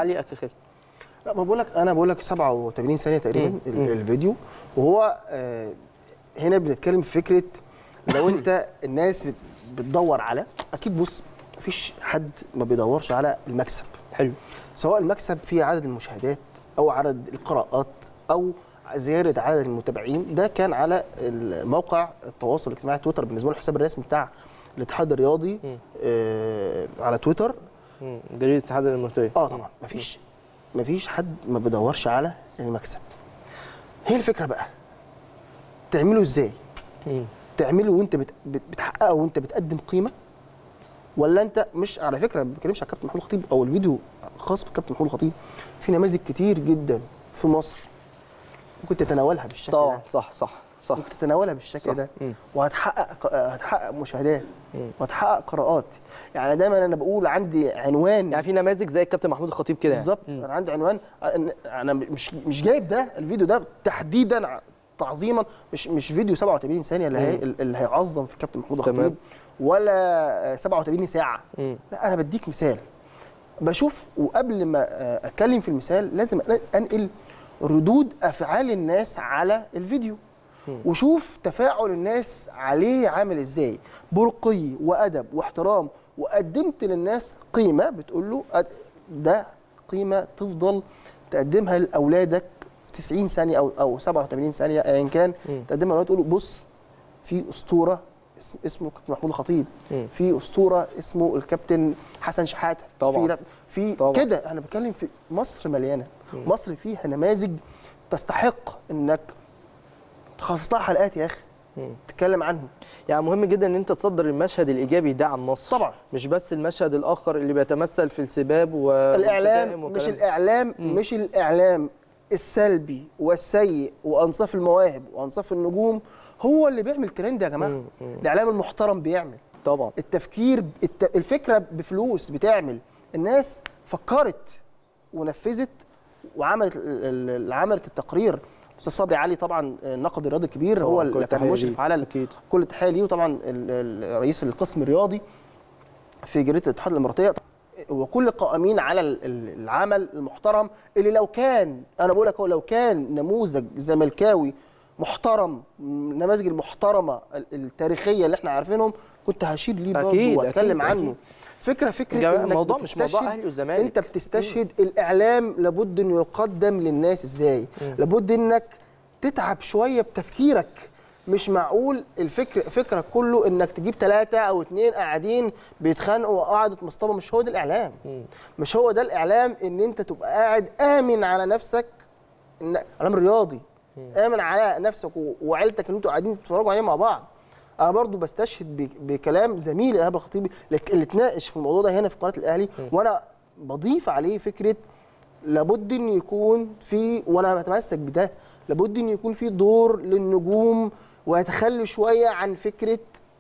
تعليقك يا خالد. لا ما بقول لك، انا بقول لك سبعة وثمانين ثانيه تقريبا مم. ال- الفيديو. وهو آه هنا بنتكلم في فكره لو انت الناس بت- بتدور على، اكيد بص مفيش حد ما بيدورش على المكسب. حلو. سواء المكسب في عدد المشاهدات او عدد القراءات او زياده عدد المتابعين. ده كان على موقع التواصل الاجتماعي تويتر، بالنسبه له الحساب الرسمي بتاع الاتحاد الرياضي آه على تويتر. مم. جريده الاتحاد الاماراتيه. اه طبعا مفيش مفيش حد ما بيدورش على المكسب. هي الفكره بقى تعمله ازاي؟ مم. تعمله وانت بت- بت- بتحققه وانت بتقدم قيمه، ولا انت مش، على فكره ما بتكلمش على كابتن محمود الخطيب او الفيديو خاص بكابتن محمود الخطيب، في نماذج كتير جدا في مصر ممكن تتناولها بالشكل طبعا ده. صح صح صح. ممكن تتناولها بالشكل صح. ده مم. وهتحقق هتحقق مشاهدات مم. وهتحقق قراءات. يعني دايما انا بقول عندي عنوان، يعني في نماذج زي الكابتن محمود الخطيب كده يعني. بالظبط. انا عندي عنوان، انا مش مش جايب ده الفيديو ده تحديدا تعظيما، مش مش فيديو سبعة وثمانين ثانيه اللي هي اللي هيعظم في كابتن محمود تمام. الخطيب، ولا سبعة وثمانين ساعه. مم. لا انا بديك مثال بشوف، وقبل ما اتكلم في المثال لازم انقل ردود افعال الناس على الفيديو وشوف تفاعل الناس عليه عامل ازاي، برقي وادب واحترام، وقدمت للناس قيمه بتقول له ده قيمه تفضل تقدمها لاولادك في تسعين ثانيه او او سبعة وثمانين ثانيه ايا كان، تقدمها له تقول له بص في اسطوره اسمه كابتن محمود الخطيب، في اسطوره اسمه الكابتن حسن شحاته، طبعا في طبعا. كده. انا بتكلم في مصر مليانه، مصر فيها نماذج تستحق انك تخصص لها حلقات يا اخي تتكلم عنهم. يعني مهم جدا ان انت تصدر المشهد الايجابي ده عن مصر طبعا، مش بس المشهد الاخر اللي بيتمثل في السباب والاعلام. مش الاعلام مم. مش الاعلام السلبي والسيء وانصاف المواهب وانصاف النجوم هو اللي بيعمل ترند يا جماعه. مم. مم. الاعلام المحترم بيعمل طبعا التفكير، الت... الفكره بفلوس بتعمل. الناس فكرت ونفذت وعملت ال- ال- عملت التقرير. استاذ صبري علي طبعا الناقد الرياضي الكبير هو اللي كان مشرف على ال- كل التحيه ليه، وطبعا ال- ال- رئيس القسم الرياضي في جريده الاتحاد الاماراتيه، وكل القائمين على ال- ال- العمل المحترم اللي لو كان، انا بقول لك هو لو كان نموذج زملكاوي محترم، النماذج المحترمه ال- التاريخيه اللي احنا عارفينهم كنت هشير ليه برضه واتكلم عنه. أكيد. فكره فكره الموضوع مش موضوع اهلي وزمالك، انت بتستشهد مم. الاعلام لابد انه يقدم للناس ازاي، مم. لابد انك تتعب شويه بتفكيرك. مش معقول الفكر فكرك كله انك تجيب ثلاثه او اثنين قاعدين بيتخانقوا وقعدة مصطبه. مش هو ده الاعلام، مم. مش هو ده الاعلام ان انت تبقى قاعد امن على نفسك، ان اعلام رياضي مم. امن على نفسك وعيلتك ان انتوا قاعدين تتفرجوا عليه مع بعض. انا برضو بستشهد بكلام زميلي ايهاب الخطيبي اللي اتناقش في الموضوع ده هنا في قناه الاهلي، وانا بضيف عليه فكره لابد ان يكون في، وانا بتمسك بده، لابد ان يكون في دور للنجوم ويتخلوا شويه عن فكره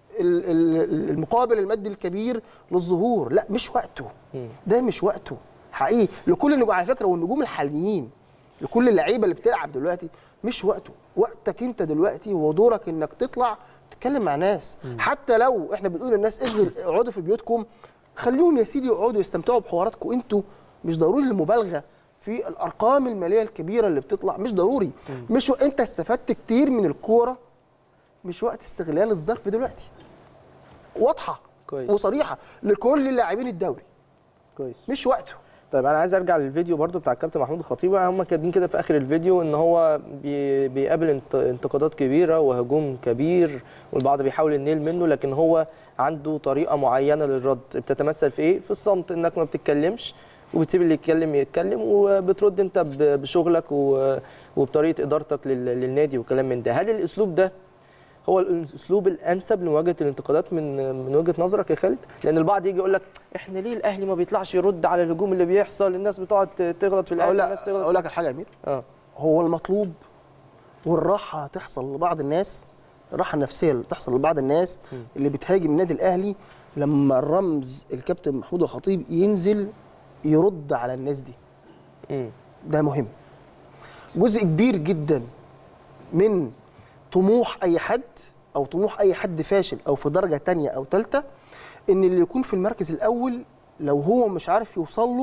المقابل المادي الكبير للظهور. لا مش وقته، ده مش وقته حقيقي لكل النجوم على فكره، والنجوم الحاليين لكل اللعيبه اللي بتلعب دلوقتي مش وقته. وقتك انت دلوقتي هو دورك انك تطلع تتكلم مع ناس. م. حتى لو احنا بنقول للناس اشغل اقعدوا في بيوتكم، خليهم يا سيدي يقعدوا يستمتعوا بحواراتكم انتوا. مش ضروري المبالغه في الارقام الماليه الكبيره اللي بتطلع، مش ضروري. م. مش و... انت استفدت كتير من الكوره، مش وقت استغلال الظرف دلوقتي. واضحه كويس وصريحه لكل اللاعبين الدوري. كويس مش وقته. طيب انا عايز ارجع للفيديو برضو بتاع الكابتن محمود الخطيب. هم كاتبين كده في اخر الفيديو ان هو بي بيقابل انتقادات كبيره وهجوم كبير، والبعض بيحاول النيل منه، لكن هو عنده طريقه معينه للرد بتتمثل في ايه؟ في الصمت، انك ما بتتكلمش وبتسيب اللي يتكلم يتكلم، وبترد انت بشغلك وبطريقه ادارتك للنادي وكلام من ده. هل الاسلوب ده هو الاسلوب الانسب لمواجهه الانتقادات من من وجهه نظرك يا خالد؟ لان البعض يجي يقول لك احنا ليه الاهلي ما بيطلعش يرد على الهجوم اللي بيحصل، الناس بتقعد تغلط في الاهلي، الناس تغلط. اقول لك حاجه يا امير، اه هو المطلوب والراحه تحصل لبعض الناس، الراحه النفسيه اللي تحصل لبعض الناس م. اللي بتهاجم النادي الاهلي لما الرمز الكابتن محمود الخطيب ينزل يرد على الناس دي. م. ده مهم. جزء كبير جدا من طموح اي حد او طموح اي حد فاشل او في درجه ثانيه او ثالثه ان اللي يكون في المركز الاول لو هو مش عارف يوصل له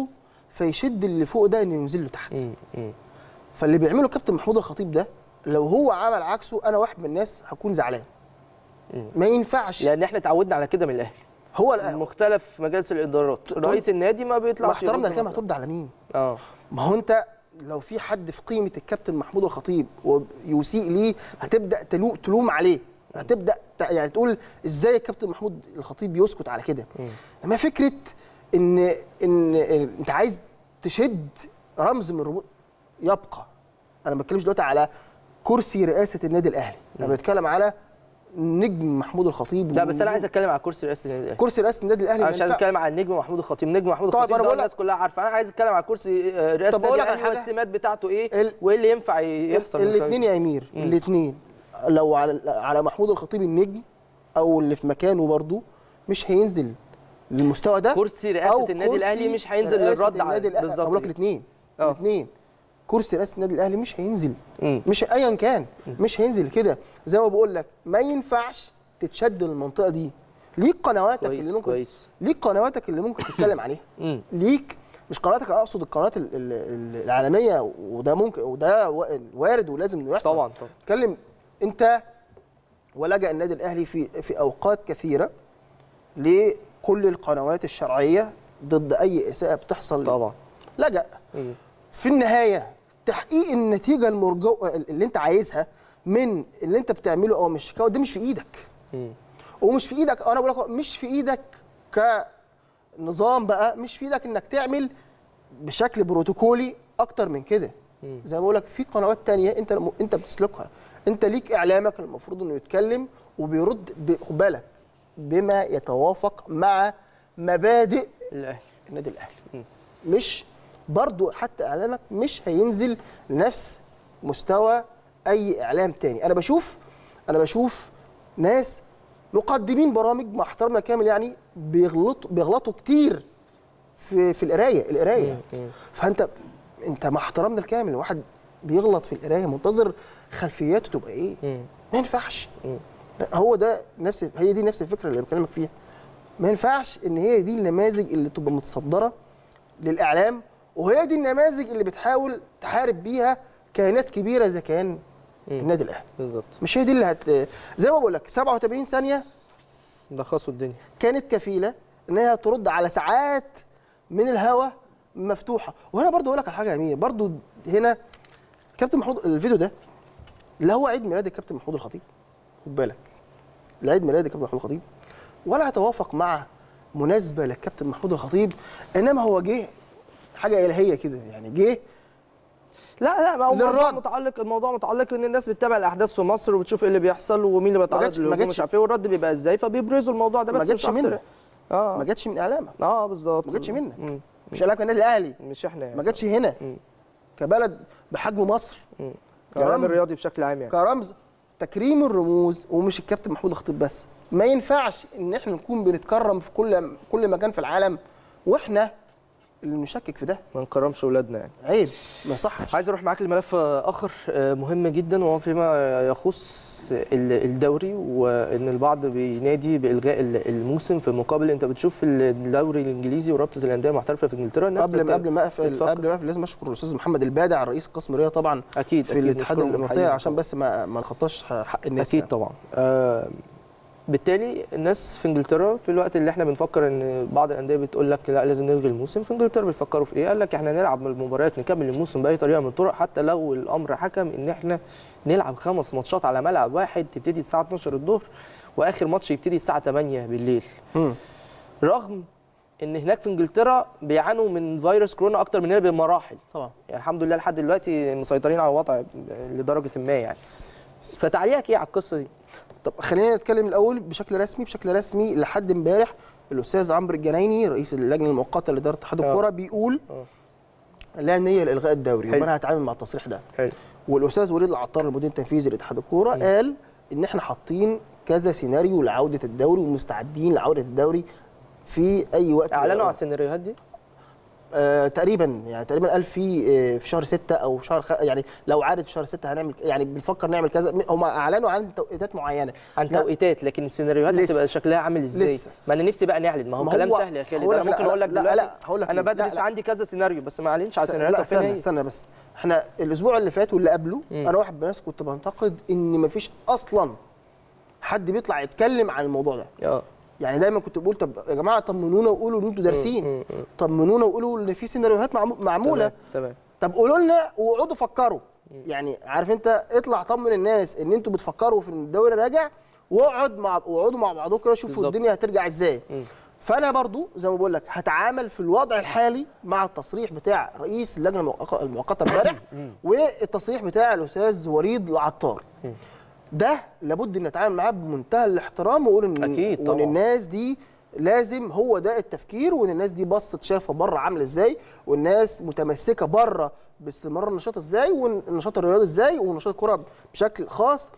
فيشد اللي فوق ده انه ينزل له تحت. مم. مم. فاللي بيعمله كابتن محمود الخطيب ده لو هو عمل عكسه انا واحد من الناس هكون زعلان. ما ينفعش، لان احنا اتعودنا على كده من الاهلي. هو الأهلي مختلف مجالس الادارات، رئيس النادي ما بيطلعش. مع احترامنا الكلام هترد على مين؟ اه ما هو انت لو في حد في قيمه الكابتن محمود الخطيب ويسيء ليه هتبدا تلوم تلوم عليه، هتبدا يعني تقول ازاي الكابتن محمود الخطيب يسكت على كده. لما فكره ان ان انت عايز تشد رمز من رموز يبقى. انا ما بتكلمش دلوقتي على كرسي رئاسه النادي الاهلي، انا بتكلم على نجم محمود الخطيب. لا بس انا عايز اتكلم على كرسي رئاسه النادي الاهلي. كرسي رئاسه النادي الاهلي انا مش عايز اتكلم على النجم محمود الخطيب. نجم محمود طبعا الخطيب أنا ده بقول الناس كلها عارفه. انا عايز اتكلم على كرسي رئاسه طب أقول النادي لك على الاهلي حاجة؟ والسمات بتاعته ايه ال... وايه اللي ينفع يحصل. الاثنين يا امير، الاثنين لو على على محمود الخطيب النجم او اللي في مكانه برضه مش هينزل للمستوى ده. كرسي رئاسه النادي الاهلي مش هينزل للرد على بالظبط. بقول لك الاثنين الاثنين كرسي رئاسه النادي الاهلي مش هينزل. مم. مش ايا كان مم. مش هينزل كده. زي ما بقول لك ما ينفعش تتشد للمنطقه دي. ليك قنواتك كويس اللي ممكن كويس. ليك قنواتك اللي ممكن تتكلم عليها. ليك مش قناتك، اقصد القنوات العالميه، وده ممكن وده وارد ولازم انه يحصل. طبعا طبعا. اتكلم انت. ولجأ النادي الاهلي في في اوقات كثيره لكل القنوات الشرعيه ضد اي اساءه بتحصل. طبعا لجأ. مم. في النهايه تحقيق النتيجه المرجوه اللي انت عايزها من اللي انت بتعمله او مش ده مش في ايدك. مم. ومش في ايدك، انا بقول لك مش في ايدك كنظام بقى، مش في ايدك انك تعمل بشكل بروتوكولي اكتر من كده. مم. زي ما بقول لك في قنوات تانية انت انت بتسلكها، انت ليك اعلامك المفروض انه يتكلم وبيرد خد بالك بما يتوافق مع مبادئ الاهلي النادي الاهلي. مم. مش برضو حتى اعلامك مش هينزل لنفس مستوى اي اعلام تاني. انا بشوف انا بشوف ناس مقدمين برامج مع احترامنا كامل يعني بيغلطوا بيغلطوا كتير في في القرايه القرايه فانت انت مع احترامنا الكامل واحد بيغلط في القرايه منتظر خلفياته تبقى ايه؟ مم. ما ينفعش. مم. هو ده نفس هي دي نفس الفكره اللي بكلمك فيها. ما ينفعش ان هي دي النماذج اللي تبقى متصدره للاعلام، وهي دي النماذج اللي بتحاول تحارب بيها كيانات كبيره زي كيان النادي الاهلي. بالظبط. مش هي دي اللي هت زي ما بقول لك سبعة وثمانين ثانيه لخصوا الدنيا كانت كفيله ان هي ترد على ساعات من الهوا مفتوحه. وهنا برضو اقول لك على حاجه يا امير، برضو هنا كابتن محمود الفيديو ده لا هو عيد ميلاد الكابتن محمود الخطيب، خد بالك لا عيد ميلاد الكابتن محمود الخطيب ولا يتوافق مع مناسبه للكابتن محمود الخطيب، انما هو جه حاجه الهيه كده يعني جه. لا لا ما هو الموضوع متعلق الموضوع متعلق ان الناس بتتابع الاحداث في مصر وبتشوف ايه اللي بيحصل ومين اللي بيتعرض للهجوم مش عارف ايه والرد بيبقى ازاي فبيبرزوا الموضوع ده. بس ما جاتش منك اه ما جاتش من اعلامك. اه بالظبط ما جاتش منك. مم. مش اعلامك النادي الاهلي مش احنا يعني. ما جاتش هنا. مم. كبلد بحجم مصر كرمز الرياضي بشكل عام يعني كرمز تكريم الرموز ومش الكابتن محمود الخطيب بس. ما ينفعش ان احنا نكون بنتكرم في كل كل مكان في العالم واحنا اللي نشكك في ده. ما نكرمش اولادنا يعني عيب ما يصحش. عايز اروح معاك لملف اخر مهم جدا وهو فيما يخص الدوري، وان البعض بينادي بالغاء الموسم في مقابل انت بتشوف الدوري الانجليزي ورابطه الانديه المحترفه في انجلترا. الناس قبل قبل ما اقفل قبل ما اقفل لازم اشكر الاستاذ محمد البادع رئيس قسم الرياضه طبعا اكيد في الاتحاد الاماراتي عشان بس ما ما نخطاش حق الناس. اكيد يعني. طبعا آه بالتالي الناس في انجلترا في الوقت اللي احنا بنفكر ان بعض الانديه بتقول لك لا لازم نلغي الموسم، في انجلترا بيفكروا في ايه؟ قال لك احنا نلعب المباريات نكمل الموسم باي طريقه من الطرق حتى لو الامر حكم ان احنا نلعب خمس ماتشات على ملعب واحد تبتدي الساعه اتناشر الظهر واخر ماتش يبتدي الساعه تمانية بالليل. م. رغم ان هناك في انجلترا بيعانوا من فيروس كورونا اكتر مننا بمراحل. طبعا. يعني الحمد لله لحد دلوقتي مسيطرين على الوضع لدرجه ما يعني. فتعليقك ايه على القصه دي؟ طب خلينا نتكلم الاول بشكل رسمي بشكل رسمي لحد امبارح الاستاذ عمرو الجنايني رئيس اللجنه المؤقته لاداره اتحاد الكوره بيقول أوه. لا نيه لالغاء الدوري وانا هتعامل مع التصريح ده. حلو. والاستاذ وليد العطار المدير التنفيذي لاتحاد الكوره قال ان احنا حاطين كذا سيناريو لعوده الدوري ومستعدين لعوده الدوري في اي وقت. اعلنوا على السيناريوهات دي؟ آه تقريبا يعني تقريبا قال في آه في شهر ستة او شهر خ... يعني لو عارف في شهر ستة هنعمل يعني بنفكر نعمل كذا. هم اعلنوا عن توقيتات معينه عن توقيتات، لكن السيناريوهات هتبقى شكلها عامل ازاي؟ لسه. ما انا نفسي بقى نعلن، ما هو كلام سهل يا خالد. انا ممكن اقول لك دلوقتي لا لا لا انا بدرس لا لا. عندي كذا سيناريو بس ما اعلنش على سيناريوهات. فين هي؟ استنى بس، احنا الاسبوع اللي فات واللي قبله م. انا واحد من الناس كنت بنتقد ان مفيش اصلا حد بيطلع يتكلم عن الموضوع ده. اه يعني دايما كنت بقول طب يا جماعه طمنونا وقولوا ان انتوا دارسين، طمنونا وقولوا ان في سيناريوهات معموله. تمام. طب قولوا لنا واقعدوا فكروا. يعني عارف انت اطلع طمن الناس ان انتوا بتفكروا في الدوري راجع، واقعد مع واقعدوا مع بعضكم كده شوفوا الدنيا هترجع ازاي. م. فانا برضو زي ما بقول لك هتعامل في الوضع الحالي مع التصريح بتاع رئيس اللجنه المؤقته امبارح والتصريح بتاع الاستاذ وليد العطار. ده لابد ان نتعامل معاه بمنتهى الاحترام ونقول ان اكيد طبعا وان الناس دي لازم هو ده التفكير، وان الناس دي بصت شافه بره عامله ازاي، والناس متمسكه بره باستمرار النشاط ازاي، والنشاط الرياضي ازاي، ونشاط الكره بشكل خاص،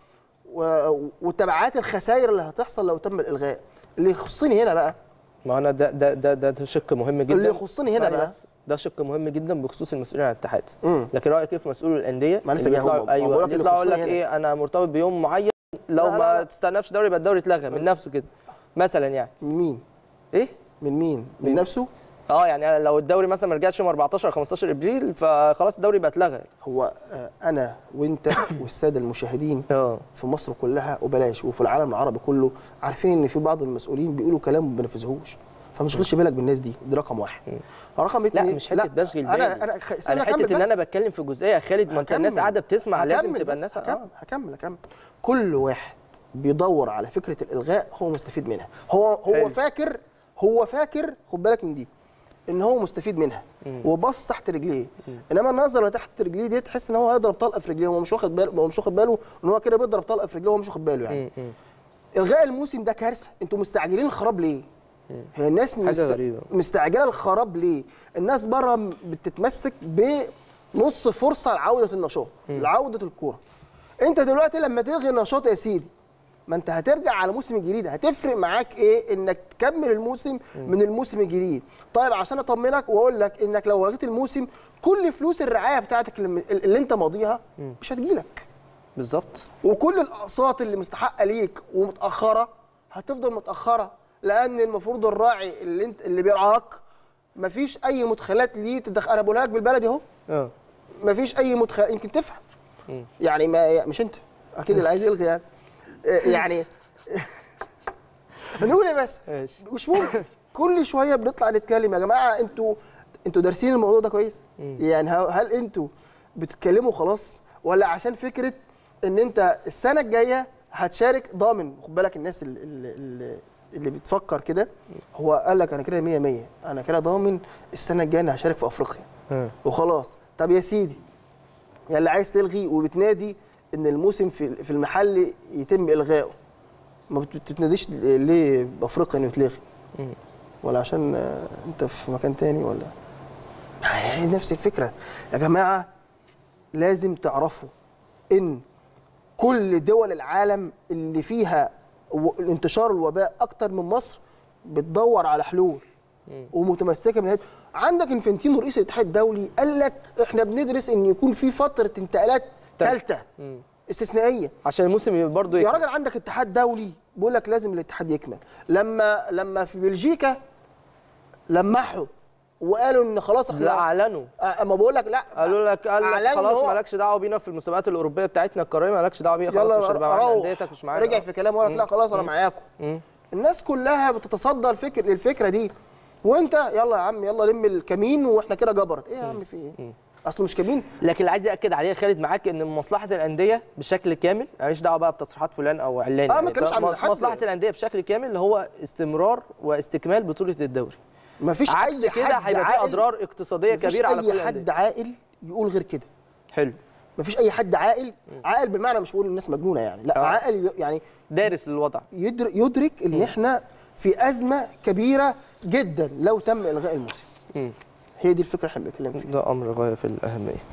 وتبعات الخسائر اللي هتحصل لو تم الالغاء. اللي يخصني هنا بقى ما انا ده ده ده ده, ده شق مهم جدا. اللي يخصني هنا بقى ده شق مهم جدا بخصوص المسؤولين عن الاتحاد. لكن رايك ايه في مسؤول الانديه؟ ما لسه جاي. ايوه يطلع يقول لك ايه انا مرتبط بيوم معين لو لا ما لا تستناش دوري يبقى الدوري اتلغى من نفسه كده مثلا. يعني من مين؟ ايه؟ من مين؟ من نفسه؟ اه يعني لو الدوري مثلا ما رجعش يوم أربعتاشر أو خمستاشر ابريل فخلاص الدوري يبقى اتلغى. هو انا وانت والساده المشاهدين في مصر كلها وبلاش وفي العالم العربي كله عارفين ان في بعض المسؤولين بيقولوا كلام ما بينفذوهوش، فما تشغلش بالك بالناس دي. دي رقم واحد. رقم اتنين لا مش حته بشغل بالي، انا انا, أنا حته ان انا بتكلم في جزئيه يا خالد. ما انت الناس قاعده بتسمع لازم تبقى الناس هكمل اه هكمل هكمل كل واحد بيدور على فكره الالغاء هو مستفيد منها. هو هو حلو. فاكر هو فاكر خد بالك من دي ان هو مستفيد منها وبص تحت رجليه. انما النظره اللي تحت رجليه دي تحس ان هو هيضرب طلقه في رجليه، هو مش واخد باله هو مش واخد باله ان هو كده بيضرب طلقه في رجليه وهو مش واخد باله. يعني م. م. الغاء الموسم ده كارثه. انتوا مستعجلين الخراب ليه؟ هي الناس مست... مستعجله الخراب ليه؟ الناس بره بتتمسك بنص فرصه لعوده النشاط، لعوده الكوره. انت دلوقتي لما تلغي النشاط يا سيدي ما انت هترجع على موسم جديد، هتفرق معاك ايه انك تكمل الموسم من الموسم الجديد؟ طيب عشان اطمنك واقول لك انك لو لغيت الموسم كل فلوس الرعايه بتاعتك اللي, اللي انت ماضيها مش هتجيلك. بالظبط. وكل الاقساط اللي مستحقه ليك ومتاخره هتفضل متاخره، لان المفروض الراعي اللي انت اللي بيرعاك مفيش اي مدخلات ليه تدخل. انا بقولها لك بالبلدي اهو. اه مفيش اي مدخل يمكن تفهم. م. يعني ما مش انت اكيد اللي عايز يلغي يعني يعني هنقول ايه بس مش ممكن كل شويه بنطلع نتكلم. يا جماعه انتوا انتوا دارسين الموضوع ده كويس؟ يعني هل انتوا بتتكلموا خلاص ولا عشان فكره ان انت السنه الجايه هتشارك ضامن؟ خد بالك الناس اللي, اللي, اللي بتفكر كده هو قال لك انا كده مية مية انا كده ضامن السنه الجايه انا هشارك في افريقيا وخلاص. طب يا سيدي يا اللي عايز تلغي وبتنادي ان الموسم في في المحل يتم الغائه، ما بتتناديش ليه بافريقيا انه يتلغي؟ ولا عشان انت في مكان تاني؟ ولا هي نفس الفكره يا جماعه. لازم تعرفوا ان كل دول العالم اللي فيها انتشار الوباء اكتر من مصر بتدور على حلول ومتمسكه من هذا. عندك انفنتينو رئيس الاتحاد الدولي قال لك احنا بندرس ان يكون في فتره انتقالات ثالثه استثنائيه عشان الموسم برضه يا راجل. عندك اتحاد دولي بيقول لك لازم الاتحاد يكمل. لما لما في بلجيكا لمحوا وقالوا ان خلاص احنا لا اعلنوا. اما بقول لك لا قالوا لك قال لك خلاص مالكش دعوه بينا في المسابقات الاوروبيه بتاعتنا القاريه، مالكش دعوه بيها خلاص، مش هتبقى معانا انديتك مش معانا. رجع في كلامه وقال لك لا خلاص انا معاكم. الناس كلها بتتصدى الفكر للفكره دي، وانت يلا يا عم يلا لم الكمين واحنا كده جبرت. ايه يا عم في ايه؟ اصله مش كمين. لكن اللي عايز ياكد عليه خالد معاك ان مصلحه الانديه بشكل كامل، ماليش دعوه بقى بتصريحات فلان او علان. اه ما كانش عن مصلحه الانديه بشكل كامل هو استمرار واستكمال بطوله الدوري. مفيش عكس اي كده هيبقى في اضرار اقتصاديه كبيره على كل الانديه. مفيش اي حد عاقل يقول غير كده. حلو. مفيش اي حد عاقل، عاقل بمعنى مش بقول الناس مجنونه يعني، لا آه. عاقل يعني دارس الوضع، يدرك يدرك ان م. احنا في ازمه كبيره جدا لو تم الغاء الموسم. م. هي دي الفكره اللي احنا بنتكلم فيها. ده امر غايه في الاهميه.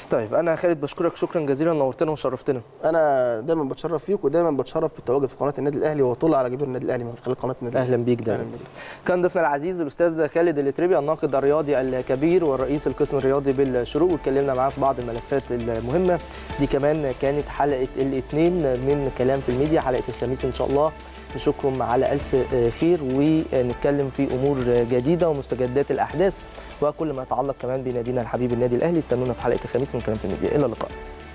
طيب انا خالد بشكرك شكرا جزيلا، نورتنا وشرفتنا. انا دايما بتشرف فيك ودايما بتشرف بالتواجد في قناه النادي الاهلي وطول على جمهور النادي الاهلي من خلال قناه النادي اهلا بيك دايما. كان ضيفنا العزيز الاستاذ خالد الاتربي الناقد الرياضي الكبير والرئيس القسم الرياضي بالشروق، واتكلمنا معاه في بعض الملفات المهمه دي. كمان كانت حلقه الاثنين من كلام في الميديا. حلقه الخميس ان شاء الله نشوفكم على الف خير ونتكلم في امور جديده ومستجدات الاحداث وكل ما يتعلق كمان بنادينا الحبيب النادي الاهلي. استنونا في حلقه الخميس من كلام في الميديا. الى اللقاء.